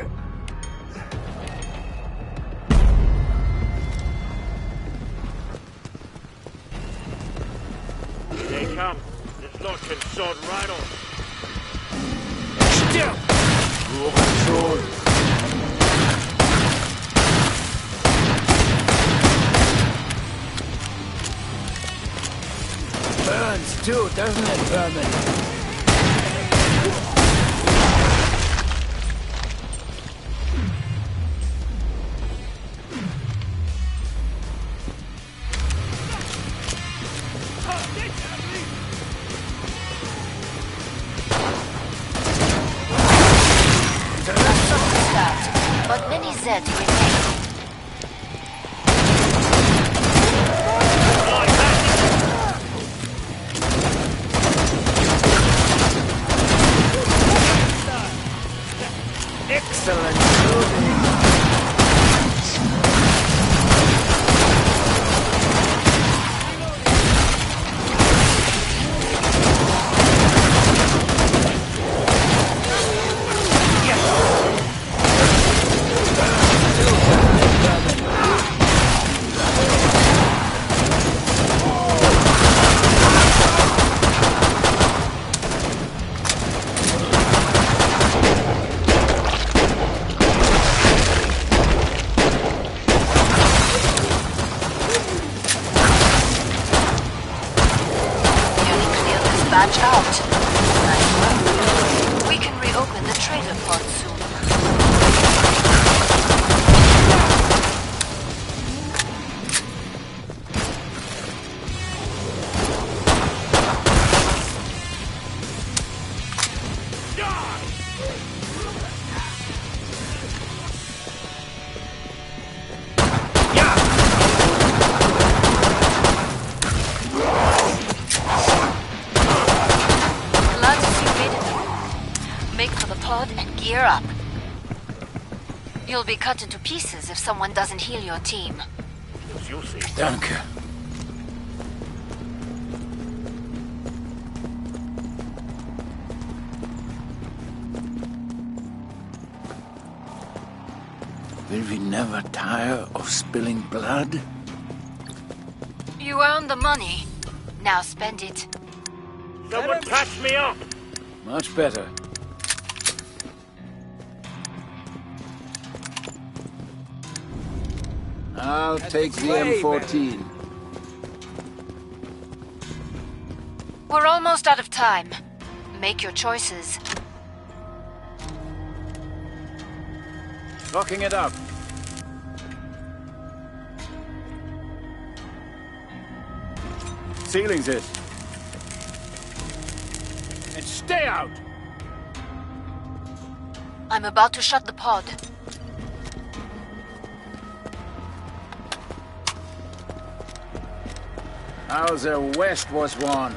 [SPEAKER 1] They come. This lot can sod right on.
[SPEAKER 7] Still!
[SPEAKER 2] Burns too, doesn't it, Vermin?
[SPEAKER 4] Zeds remain.
[SPEAKER 2] Excellent shooting.
[SPEAKER 4] Batch out. Nice work. We can reopen the trader pod soon. Make for the pod and gear up. You'll be cut into pieces if someone doesn't heal your team.
[SPEAKER 1] You'll see.
[SPEAKER 3] Danke. Will we never tire of spilling blood?
[SPEAKER 4] You earned the money. Now spend it.
[SPEAKER 1] Someone patch me up!
[SPEAKER 3] Much better. I'll take the M14.
[SPEAKER 4] We're almost out of time. Make your choices.
[SPEAKER 2] Locking it up. Sealing's it. And stay out!
[SPEAKER 4] I'm about to shut the pod.
[SPEAKER 2] Hauser West was one.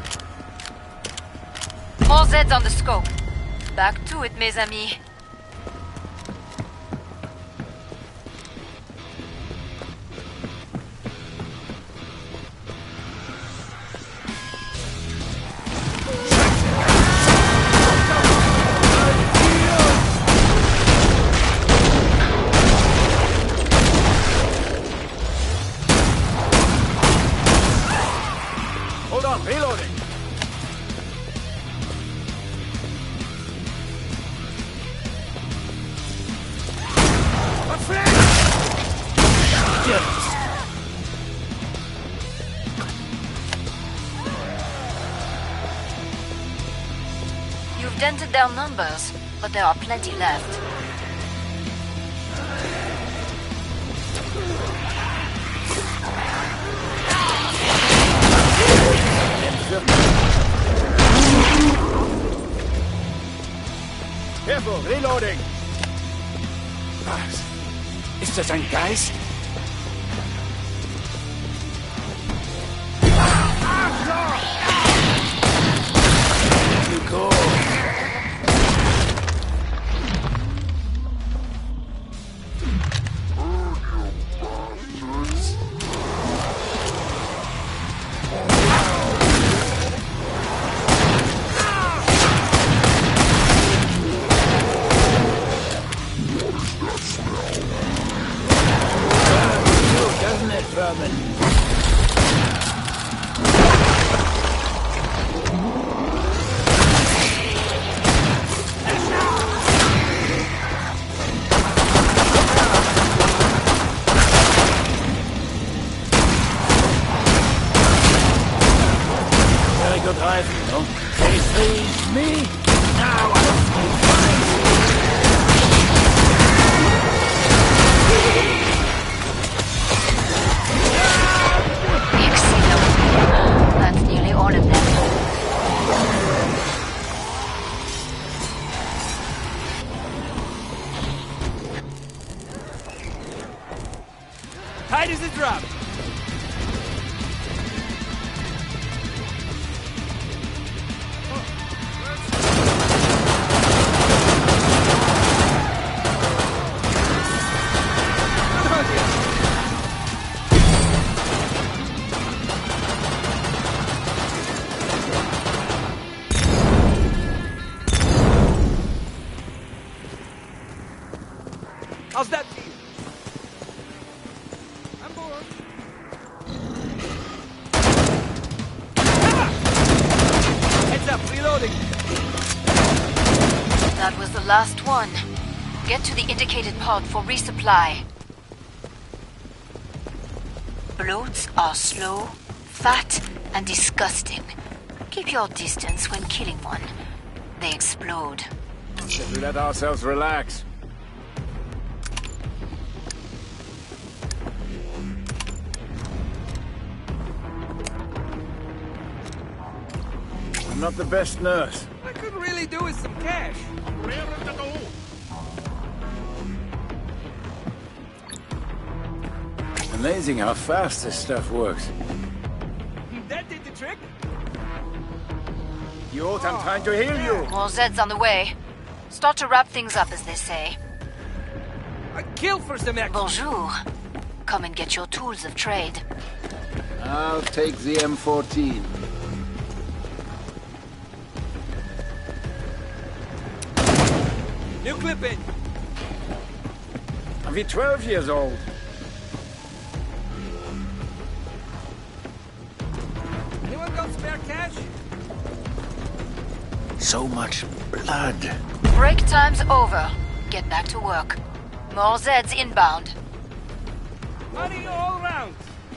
[SPEAKER 4] More Zeds on the scope. Back to it, mes amis.
[SPEAKER 2] Hold on, reloading.
[SPEAKER 4] You've dented their numbers, but there are plenty left.
[SPEAKER 2] Careful, reloading.
[SPEAKER 3] Was? Ist das ein Geist? Let me go. Doesn't it, vermin?
[SPEAKER 7] Right as it drops. How's that feel? I'm bored. Heads up, reloading.
[SPEAKER 4] That was the last one. Get to the indicated pod for resupply. Bloats are slow, fat, and disgusting. Keep your distance when killing one. They explode.
[SPEAKER 2] Should we let ourselves relax? I'm not the best nurse.
[SPEAKER 7] I could really do with some cash.
[SPEAKER 2] Amazing how fast this stuff works.
[SPEAKER 7] That did the trick.
[SPEAKER 2] You ought I'm trying to heal you.
[SPEAKER 4] More Zeds on the way. Start to wrap things up, as they say.
[SPEAKER 7] I'd kill for some action.
[SPEAKER 4] Bonjour. Come and get your tools of trade.
[SPEAKER 2] I'll take the M14.
[SPEAKER 7] New clip in.
[SPEAKER 2] I'll be 12 years old.
[SPEAKER 7] Anyone got spare cash?
[SPEAKER 3] So much blood.
[SPEAKER 4] Break time's over. Get back to work. More Zeds inbound.
[SPEAKER 7] Money all around.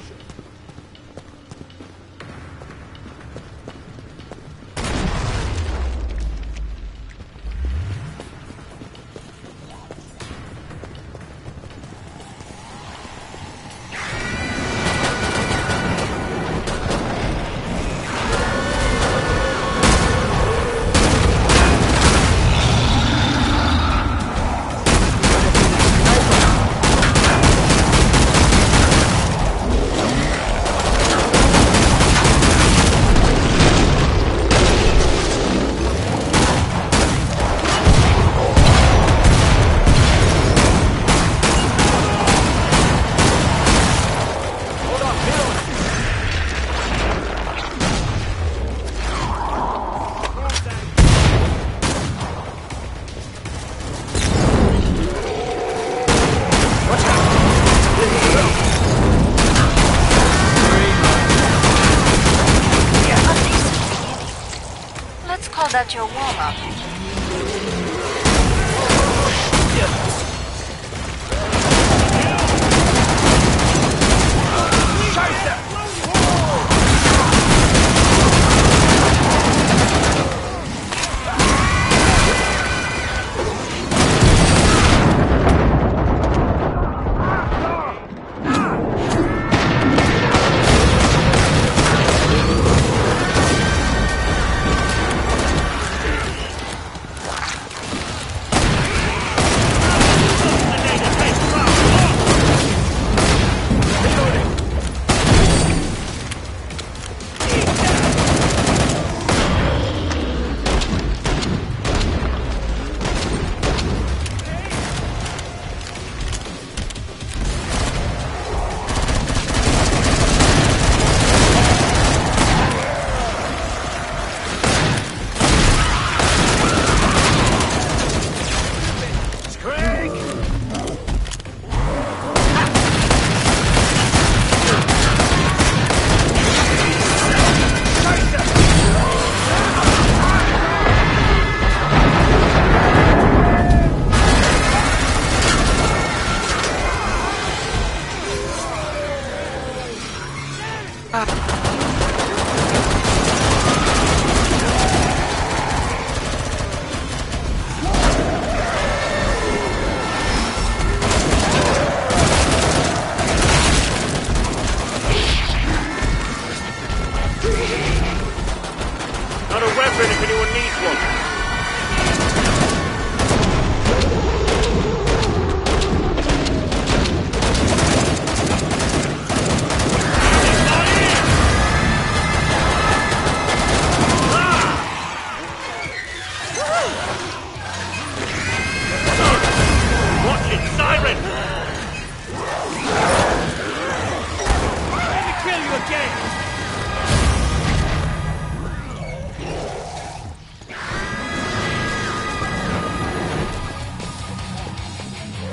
[SPEAKER 4] That's your warm-up.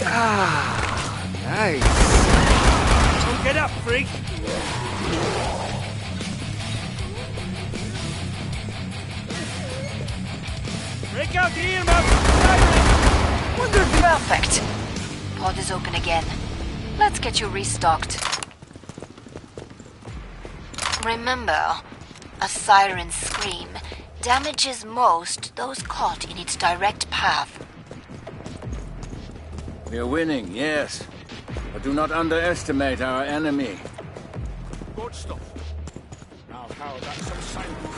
[SPEAKER 7] Nice.
[SPEAKER 1] Don't get up, freak! Break out the earmuffs!
[SPEAKER 4] Perfect. Pod is open again. Let's get you restocked. Remember, a siren's scream damages most those caught in its direct path.
[SPEAKER 3] We are winning, yes. But do not underestimate our enemy.
[SPEAKER 5] Good stuff. Now, how about some silence?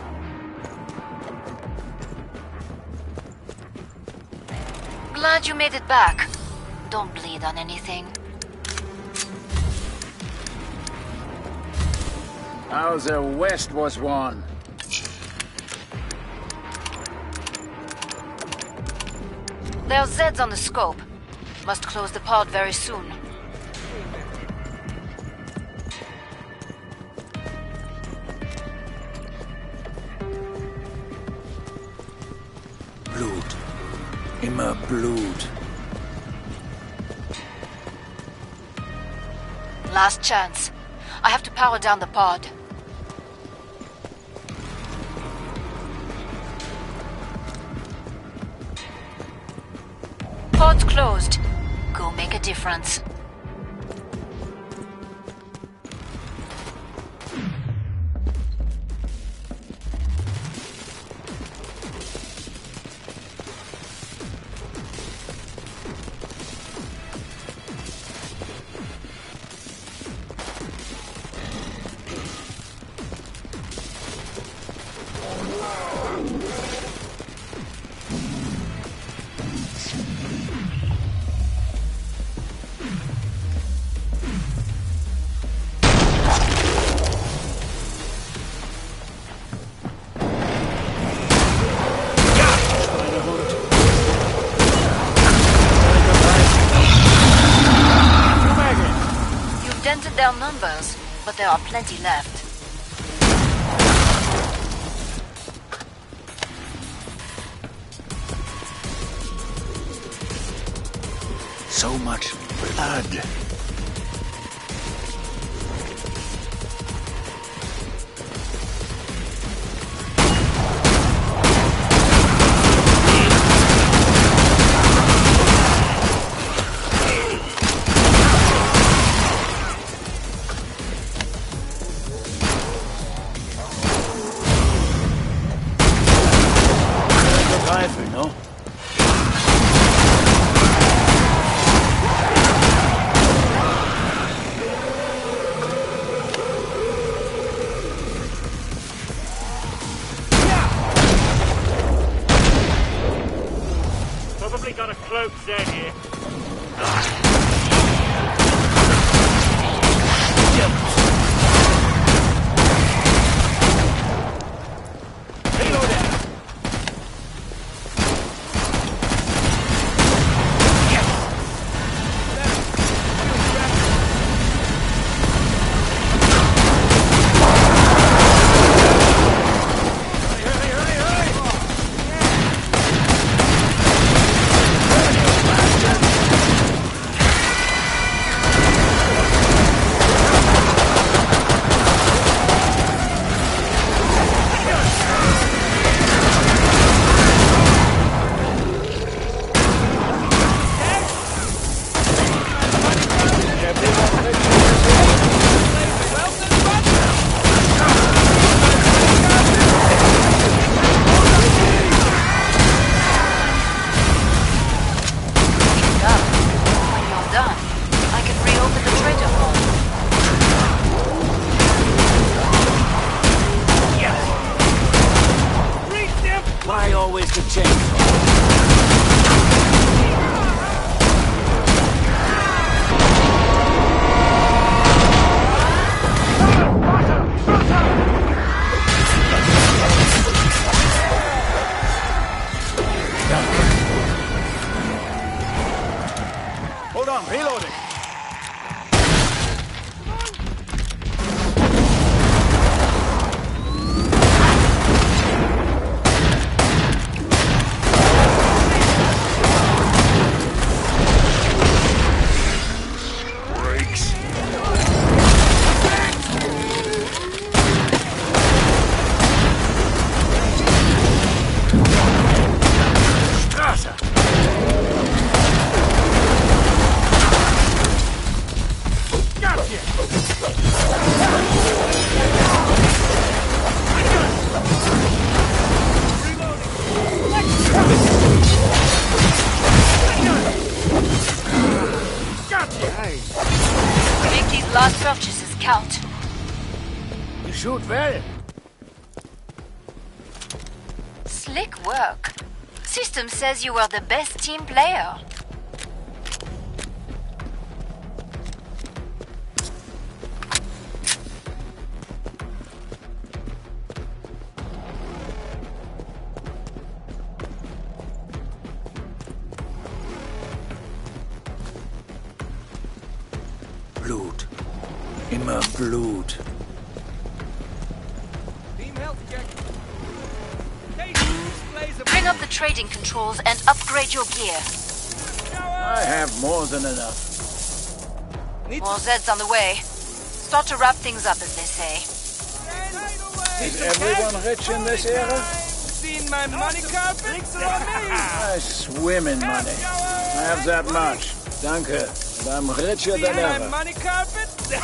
[SPEAKER 4] Glad you made it back. Don't bleed on anything.
[SPEAKER 3] Hauser West was won.
[SPEAKER 4] There are Zeds on the scope. Must close the pod very soon.
[SPEAKER 3] Blut. Immer Blut.
[SPEAKER 4] Last chance. I have to power down the pod. Pod's closed. Go make a difference. Dented their numbers, but there are plenty left.
[SPEAKER 3] So much blood. Rifle, no?
[SPEAKER 1] Probably got a cloak Zed here.
[SPEAKER 3] Why always the chainsaw?
[SPEAKER 2] Hold on, reloading.
[SPEAKER 4] Last purchases count.
[SPEAKER 2] You shoot well.
[SPEAKER 4] Slick work. System says you were the best team player.
[SPEAKER 3] Blut. Immer Blut.
[SPEAKER 7] Team health check. Displays
[SPEAKER 4] Bring up the trading controls and upgrade your gear.
[SPEAKER 2] I have more than enough.
[SPEAKER 4] More Zeds on the way. Start to wrap things up, as they say.
[SPEAKER 2] Is everyone rich in this era?
[SPEAKER 7] Seen my money carpet? On me.
[SPEAKER 2] I swim in money. I have that much. Danke. But I'm richer than
[SPEAKER 7] My
[SPEAKER 2] ever.
[SPEAKER 7] money carpet?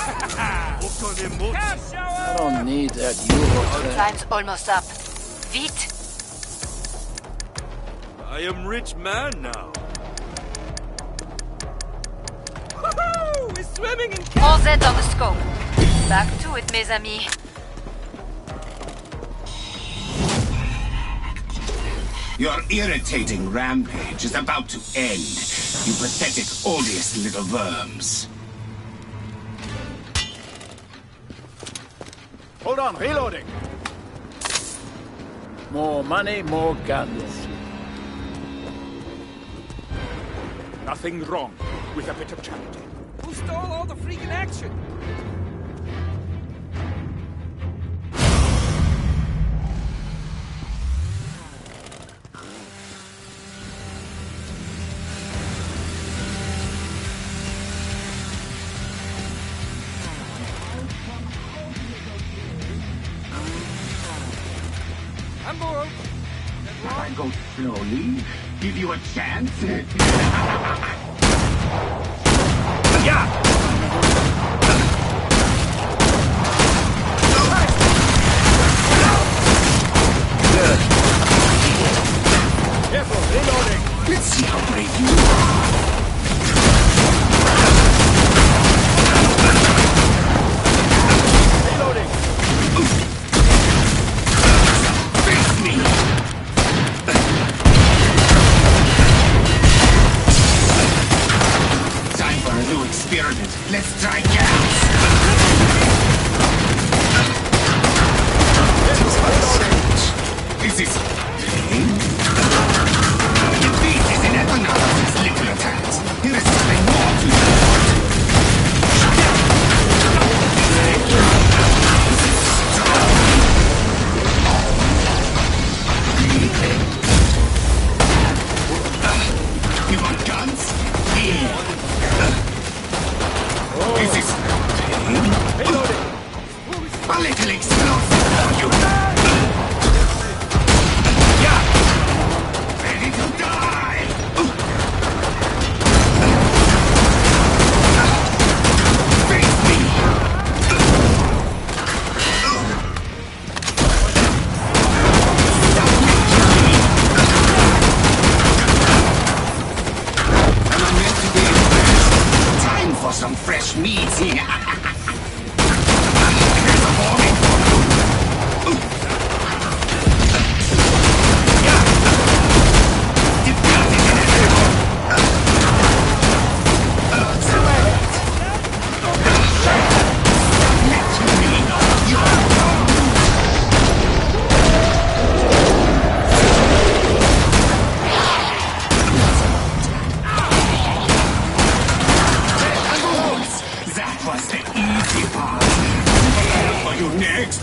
[SPEAKER 2] I don't need that Euro thing.
[SPEAKER 4] Time's almost up. Vite.
[SPEAKER 5] I am rich man now.
[SPEAKER 7] Woohoo! We're swimming in
[SPEAKER 4] More Zeds on the scope. Back to it, mes amis.
[SPEAKER 8] Your irritating rampage is about to end, you pathetic, odious little worms.
[SPEAKER 2] Hold on, reloading. More money, more guns.
[SPEAKER 9] Nothing wrong with a bit of charity.
[SPEAKER 7] Who stole all the freaking action? I'm bored.
[SPEAKER 8] I go slowly, give you a chance.
[SPEAKER 2] Careful, reloading.
[SPEAKER 8] Let's see how brave you are.
[SPEAKER 2] Reloading.
[SPEAKER 8] Face me. Time for a new experiment. Let's try gas. Is this pain? Defeat is in another little attacks. Here is something more to you. You want guns? Here. Is this pain? A little explosive for you. Ready to die! Face me! Am I meant to be impressed? Time for some fresh meat here. Here's a warning for you. That was the easy part. Are you next?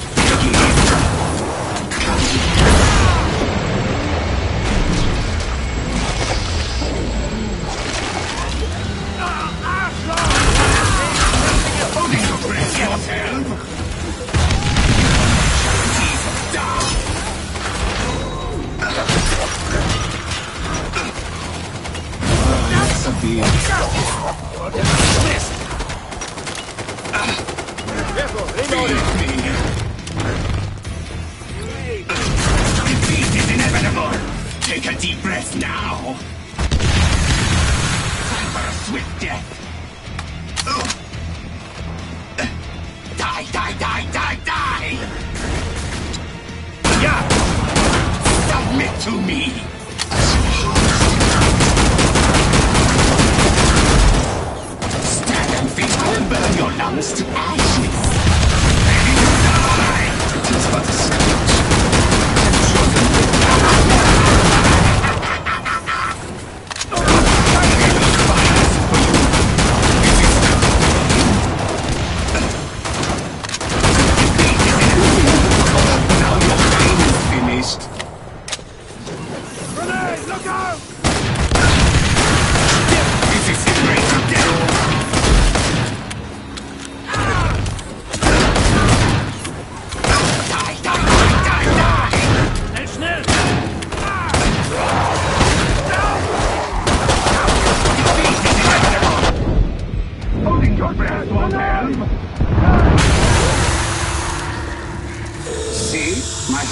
[SPEAKER 8] Holding your breath, yourself. Teeth down. That's a beer.
[SPEAKER 2] Careful, reloading.
[SPEAKER 8] Defeat is inevitable. Take a deep breath now. Time for a swift death.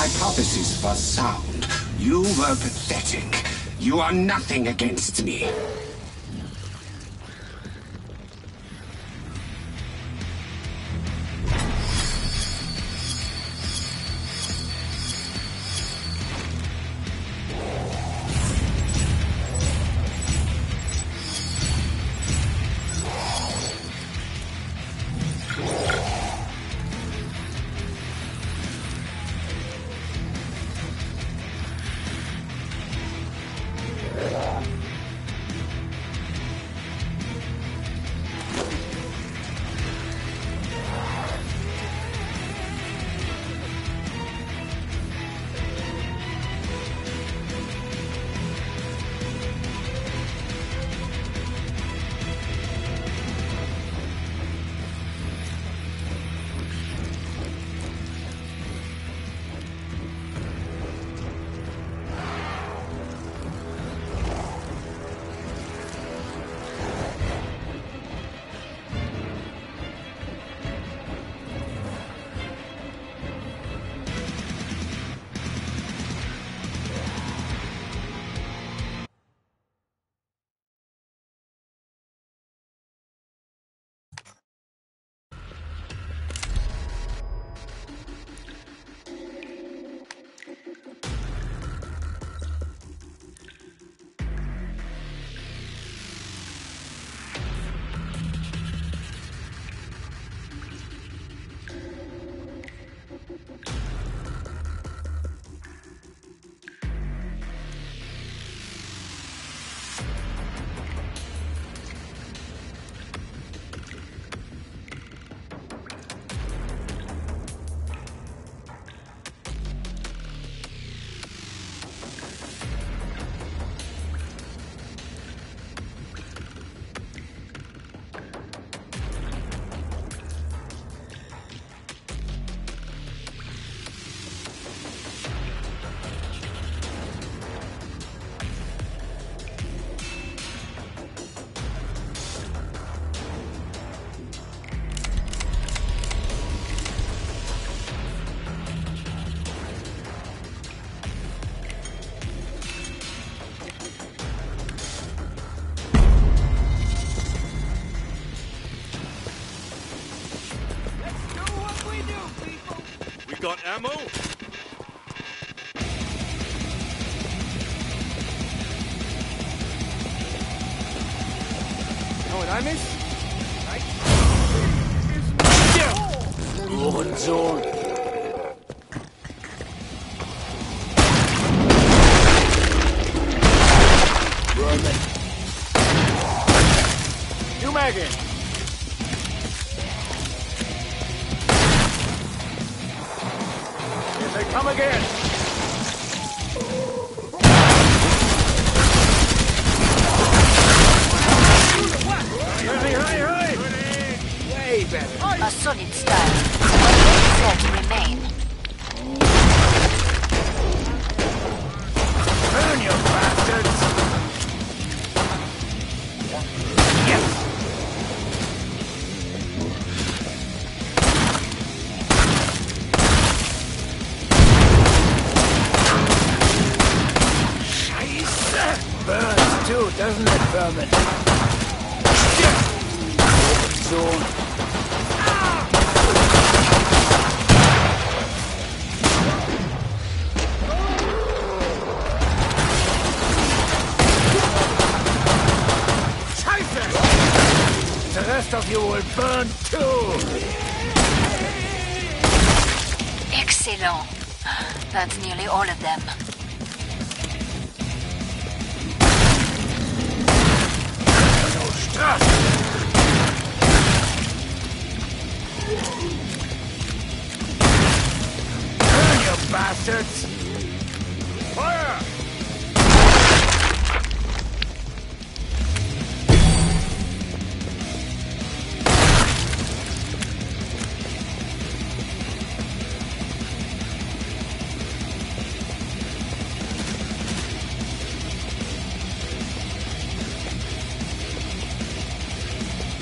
[SPEAKER 8] hypothesis was sound. You were pathetic. You are nothing against me.
[SPEAKER 5] Got ammo?
[SPEAKER 7] Know what I miss?
[SPEAKER 2] Hurensohn. Vermin. You Maggie. Come again! Hurry!
[SPEAKER 7] Way better.
[SPEAKER 4] A solid style. What said to remain.
[SPEAKER 2] Burn, you bastards! Yes! Burns too, doesn't it, Vermin? Zone. Scheiße! The rest of you will burn too!
[SPEAKER 4] Excellent. That's nearly all of them.
[SPEAKER 2] Burn, you bastards! Fire!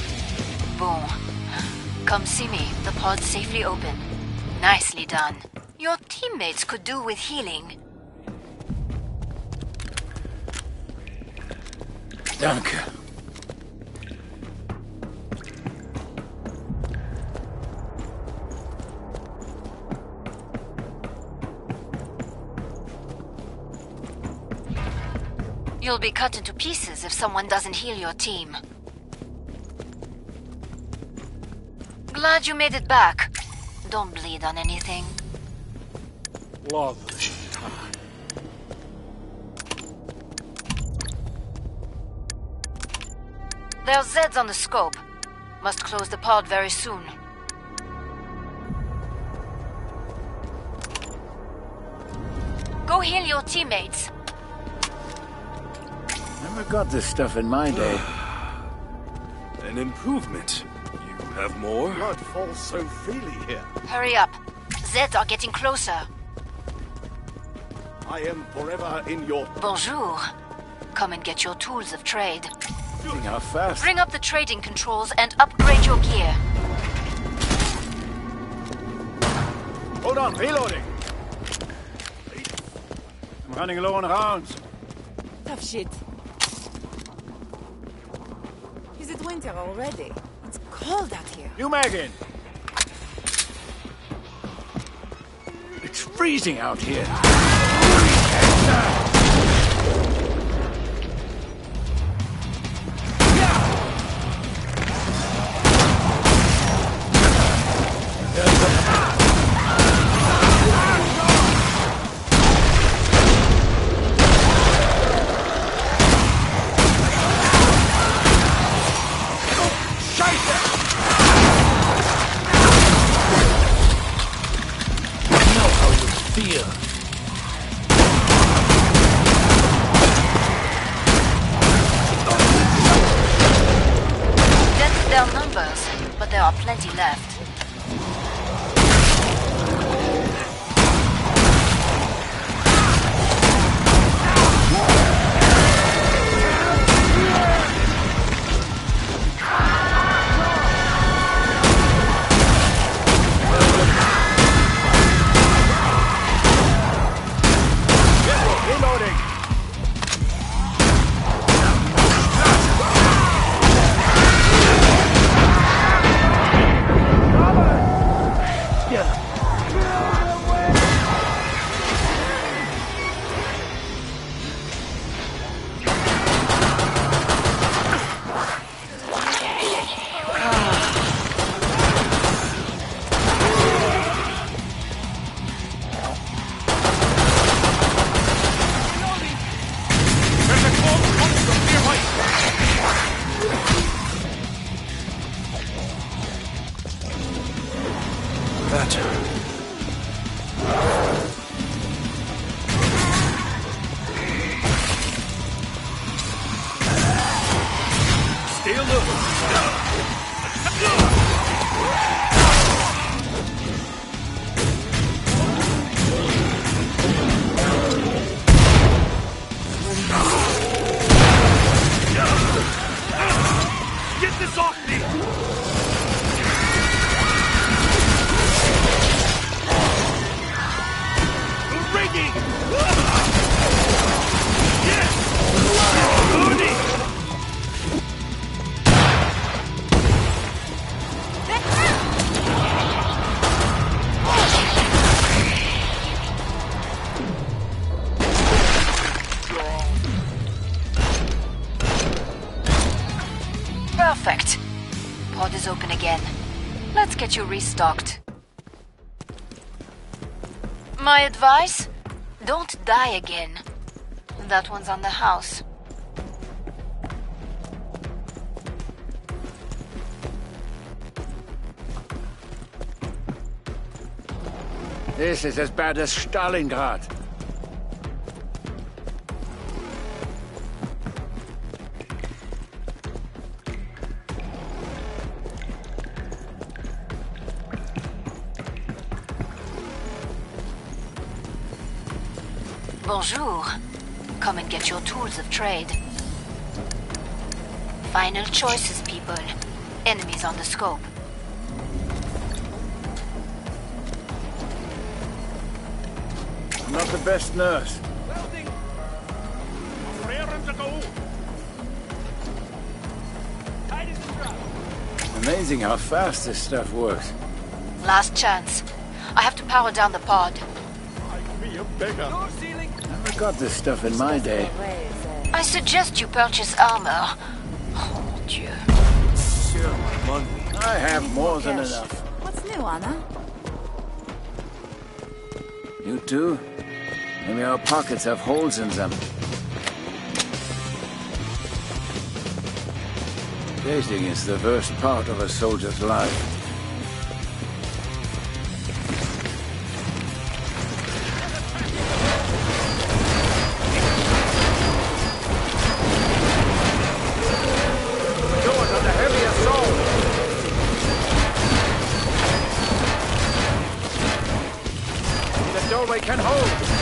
[SPEAKER 4] Bon. Come see me. The pod's safely open. Nicely done. Your teammates could do with healing.
[SPEAKER 3] Danke.
[SPEAKER 4] You'll be cut into pieces if someone doesn't heal your team. Glad you made it back. Don't bleed on anything.
[SPEAKER 9] Lovely.
[SPEAKER 4] There's Zeds on the scope. Must close the pod very soon. Go heal your teammates.
[SPEAKER 2] Never got this stuff in my day.
[SPEAKER 10] An improvement. You have more?
[SPEAKER 5] Blood falls so freely here.
[SPEAKER 4] Hurry up. Zeds are getting closer.
[SPEAKER 5] I am forever in your...
[SPEAKER 4] Bonjour. Come and get your tools of trade.
[SPEAKER 2] See how fast.
[SPEAKER 4] Bring up the trading controls and upgrade your gear.
[SPEAKER 2] Hold on, reloading. I'm running low on rounds.
[SPEAKER 11] Tough shit. Is it winter already? It's cold out here.
[SPEAKER 2] You, Megan. It's freezing out here.
[SPEAKER 4] There are numbers, but there are plenty left. Perfect. Pod is open again. Let's get you restocked. My advice? Don't die again. That one's on the house.
[SPEAKER 2] This is as bad as Stalingrad.
[SPEAKER 4] Bonjour. Come and get your tools of trade. Final choices, people. Enemies on the scope.
[SPEAKER 2] I'm not the best nurse.
[SPEAKER 9] Welding. Raring to go. Tight as a drum.
[SPEAKER 2] Amazing how fast this stuff works.
[SPEAKER 4] Last chance. I have to power down the pod.
[SPEAKER 9] I'd be a beggar. No ceiling.
[SPEAKER 2] Never got this stuff in my day.
[SPEAKER 4] I suggest you purchase armor. Oh, Dieu.
[SPEAKER 5] Share my money.
[SPEAKER 2] I have more than enough.
[SPEAKER 11] What's new, Anna?
[SPEAKER 2] You too? Maybe our pockets have holes in them. Dating is the worst part of a soldier's life.
[SPEAKER 9] Doors on the heavy assault. The doorway can hold.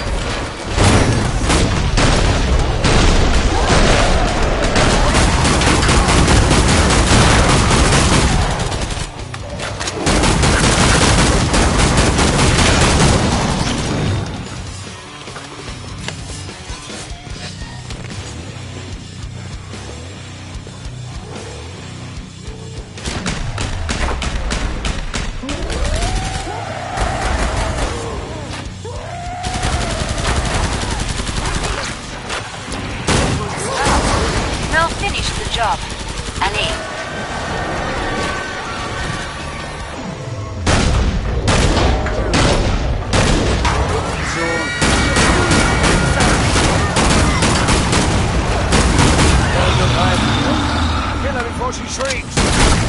[SPEAKER 4] Now finish the job. Allez.
[SPEAKER 9] Kill her before she shrieks.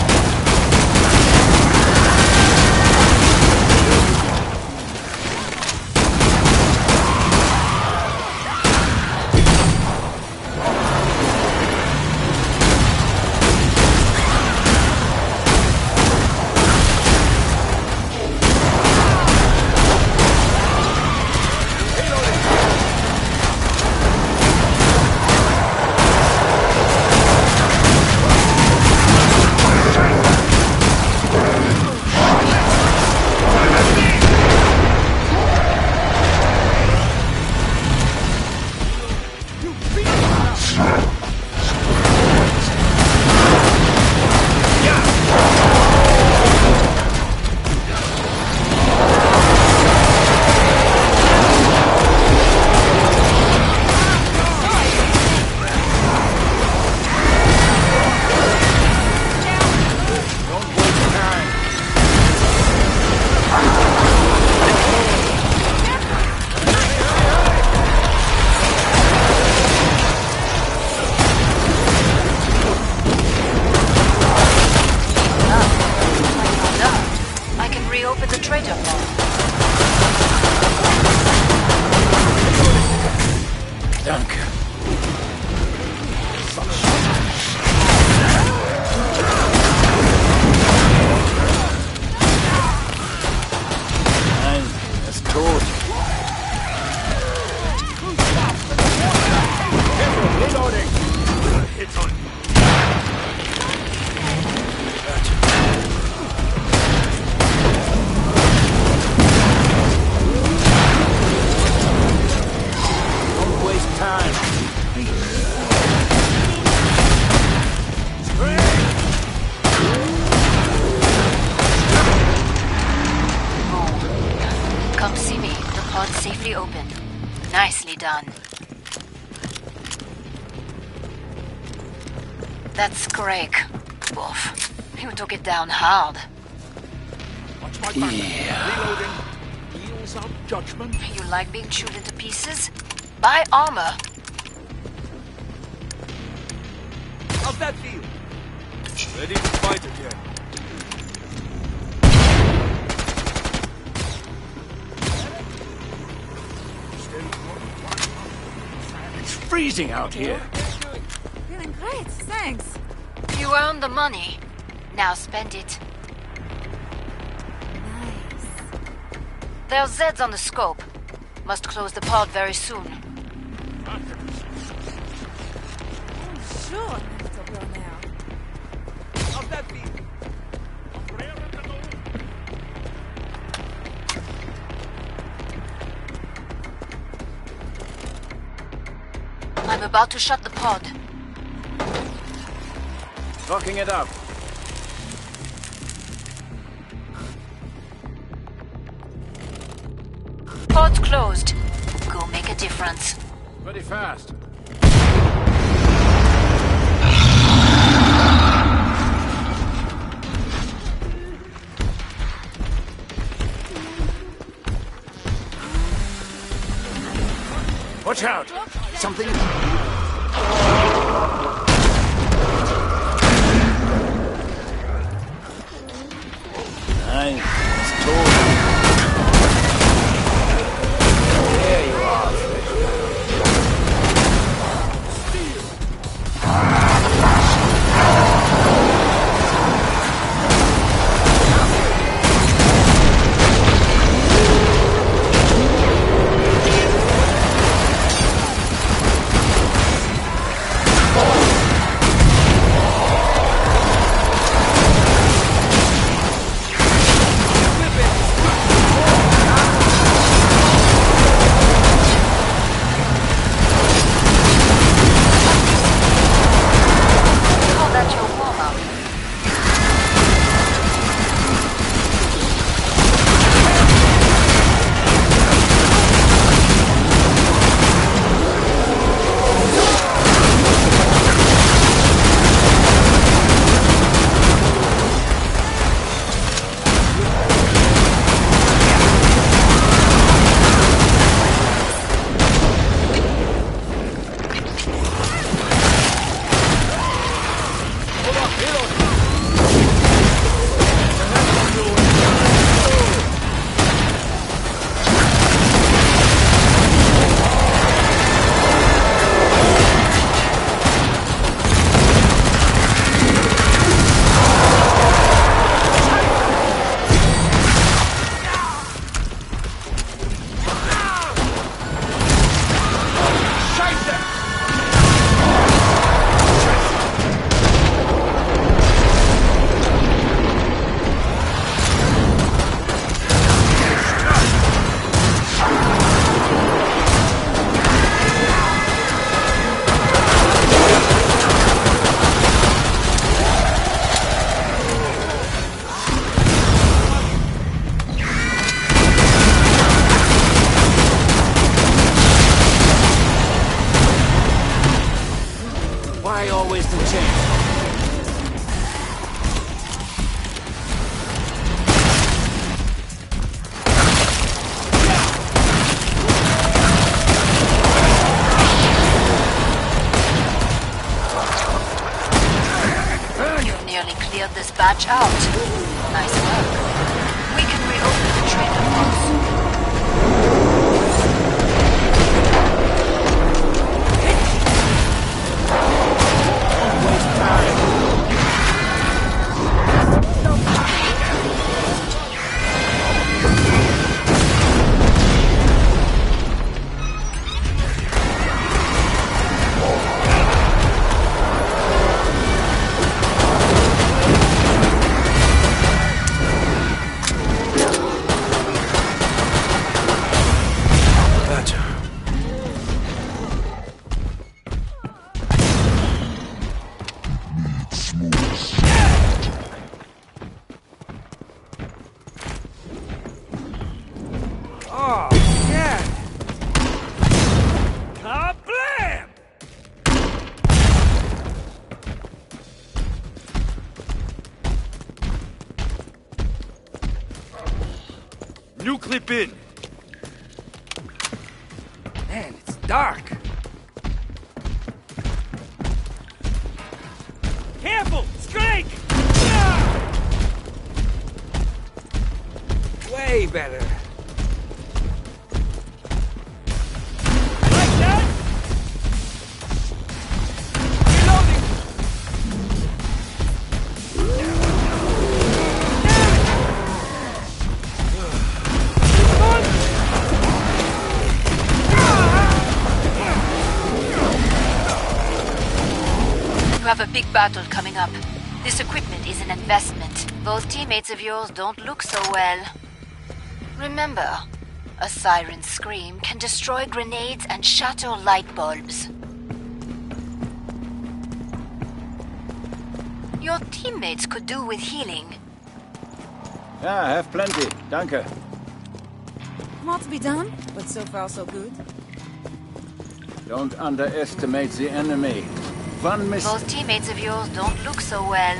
[SPEAKER 4] I can reopen the trader vault.
[SPEAKER 2] Danke. Nein, er ist tot.
[SPEAKER 9] Reloading. It's on.
[SPEAKER 2] Don't waste time.
[SPEAKER 4] Come see me. The pod's safely open. Nicely done. That's Greg. Wolf. You took it down hard.
[SPEAKER 9] Watch my back. Reloading. Heels out judgment.
[SPEAKER 4] You like being chewed into pieces? Buy armor.
[SPEAKER 7] How's that feel?
[SPEAKER 10] Ready to fight again.
[SPEAKER 2] It's freezing out here.
[SPEAKER 11] Feeling great, thanks.
[SPEAKER 4] You earned the money. Now spend it.
[SPEAKER 11] Nice.
[SPEAKER 4] There's Zeds on the scope. Must close the pod very soon.
[SPEAKER 11] Oh, sure, little girl now.
[SPEAKER 7] How's that feel?
[SPEAKER 4] I'm about to shut the pod.
[SPEAKER 2] Locking it up.
[SPEAKER 4] Pod's closed. Go make a difference.
[SPEAKER 2] Pretty fast. Watch out!
[SPEAKER 3] Something...
[SPEAKER 2] Nice. It's tall. There you are,
[SPEAKER 4] Call that your warm-up.
[SPEAKER 2] Why always the change?
[SPEAKER 4] You've nearly cleared this batch out. Nice work. We can reopen the trader pods.
[SPEAKER 7] Oh, yeah! Kablam!
[SPEAKER 10] New clip in.
[SPEAKER 7] Man, it's dark. Careful! Strike! Way better. Like that? Reloading!
[SPEAKER 4] You have a big battle coming up. This equipment is an investment. Those teammates of yours don't look so well. Remember, a siren's scream can destroy grenades and shatter light bulbs. Your teammates could do with healing.
[SPEAKER 2] Yeah, I have plenty. Danke.
[SPEAKER 11] More to be done, but so far so good.
[SPEAKER 2] Don't underestimate the enemy. One miss.
[SPEAKER 4] Those teammates of yours don't look so well.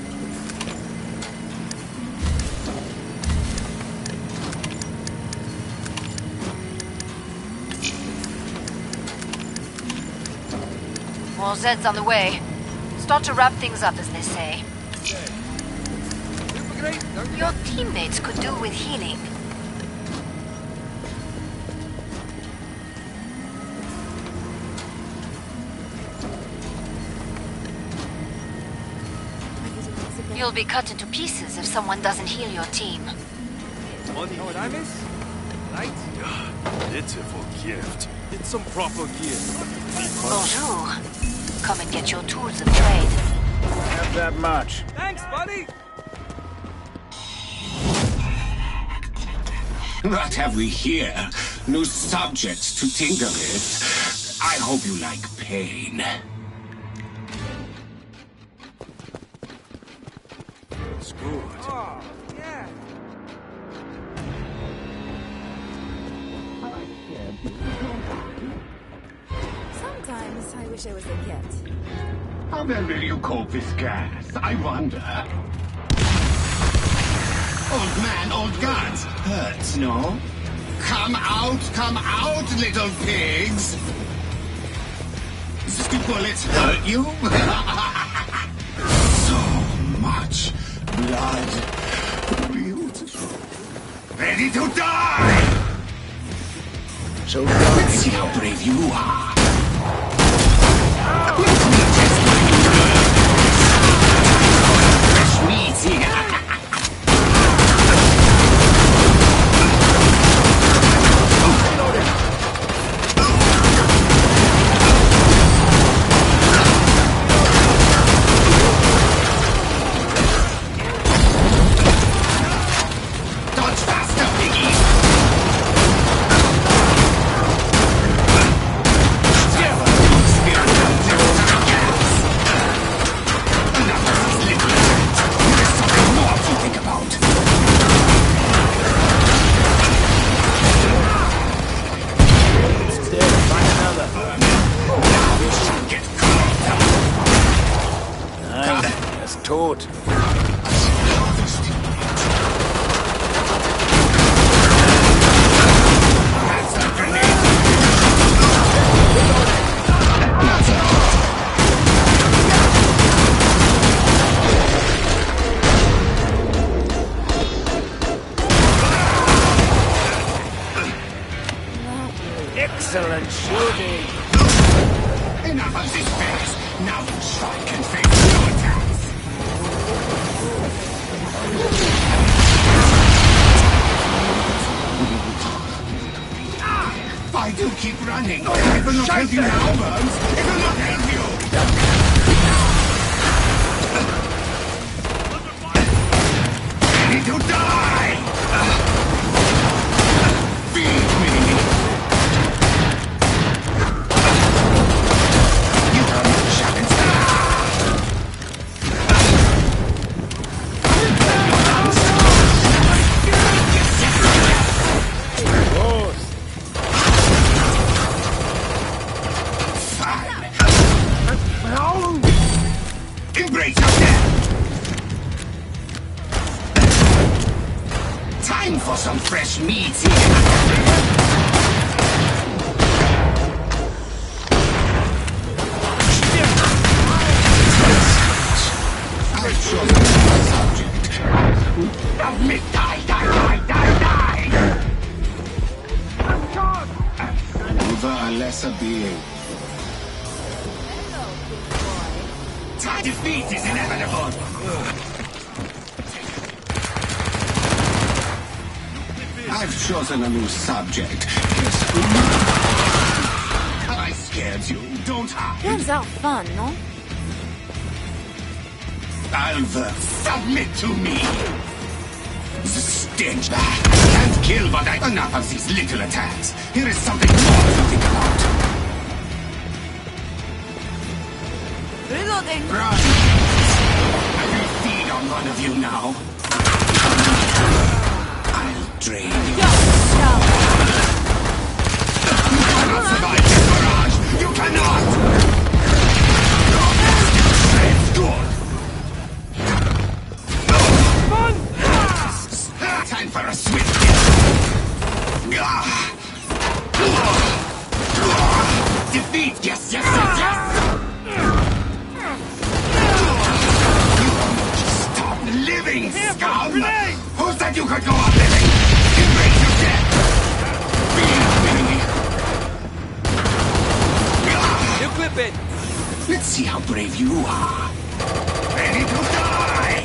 [SPEAKER 4] More Zeds on the way. Start to wrap things up, as they say. Your teammates could do with healing. You'll be cut into pieces if someone doesn't heal your team.
[SPEAKER 7] Money. Know what I miss? Light?
[SPEAKER 10] Pitiful gift. It's some proper gear.
[SPEAKER 4] Bonjour. Come and get your tools of trade.
[SPEAKER 2] Have that much.
[SPEAKER 7] Thanks, buddy!
[SPEAKER 8] What have we here? New subjects to tinker with. I hope you like pain.
[SPEAKER 10] It's good.
[SPEAKER 7] Oh, yeah.
[SPEAKER 11] Sometimes I wish I was a cat.
[SPEAKER 8] How well will you cope with gas? I wonder. Old man, old guns. Hurts, no? Come out, little pigs! The bullets hurt you? So much blood. Beautiful. Ready to die!
[SPEAKER 2] So
[SPEAKER 8] Let's see how brave you are. Fresh meat here.
[SPEAKER 2] tot. Excellent shooting.
[SPEAKER 8] Enough of this phase. Now you strike and face your attacks. Why do you keep running? It will not help you now, Burns. It will not help you. Ready to die! Feed me! You are not challenged. Embrace your death! Time for some fresh meat I've chosen my subject. Admit, die! Over a lesser being. Defeat is inevitable! I've chosen a new subject. Have I scared you? Don't hide.
[SPEAKER 11] Guns are fun, no?
[SPEAKER 8] Alva, submit to me! The stench can't kill, but enough of these little attacks. Here is something more to think about.
[SPEAKER 11] Reloading.
[SPEAKER 8] Run! now. I'll drain you. You cannot survive this barrage! You cannot! It's good! Time for a swift kill! Defeat! Yes, yes, yes, yes! Stop living, scum! Who said you could go on living? Embrace your death! Be
[SPEAKER 7] New clip in.
[SPEAKER 8] Let's see how brave you are. Ready to die!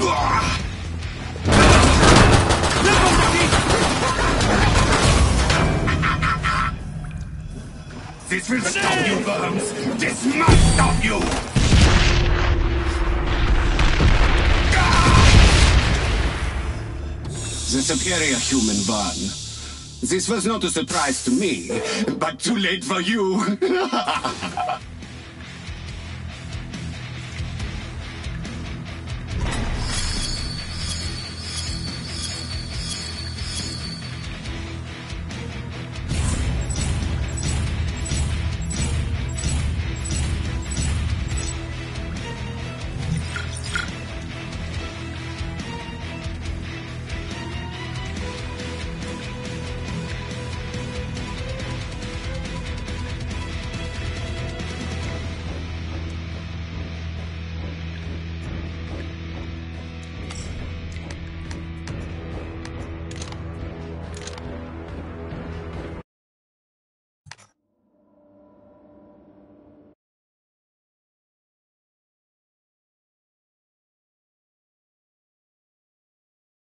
[SPEAKER 8] This will stop you, Worms! This must stop you! The superior human Vaughn. This was not a surprise to me, but too late for you.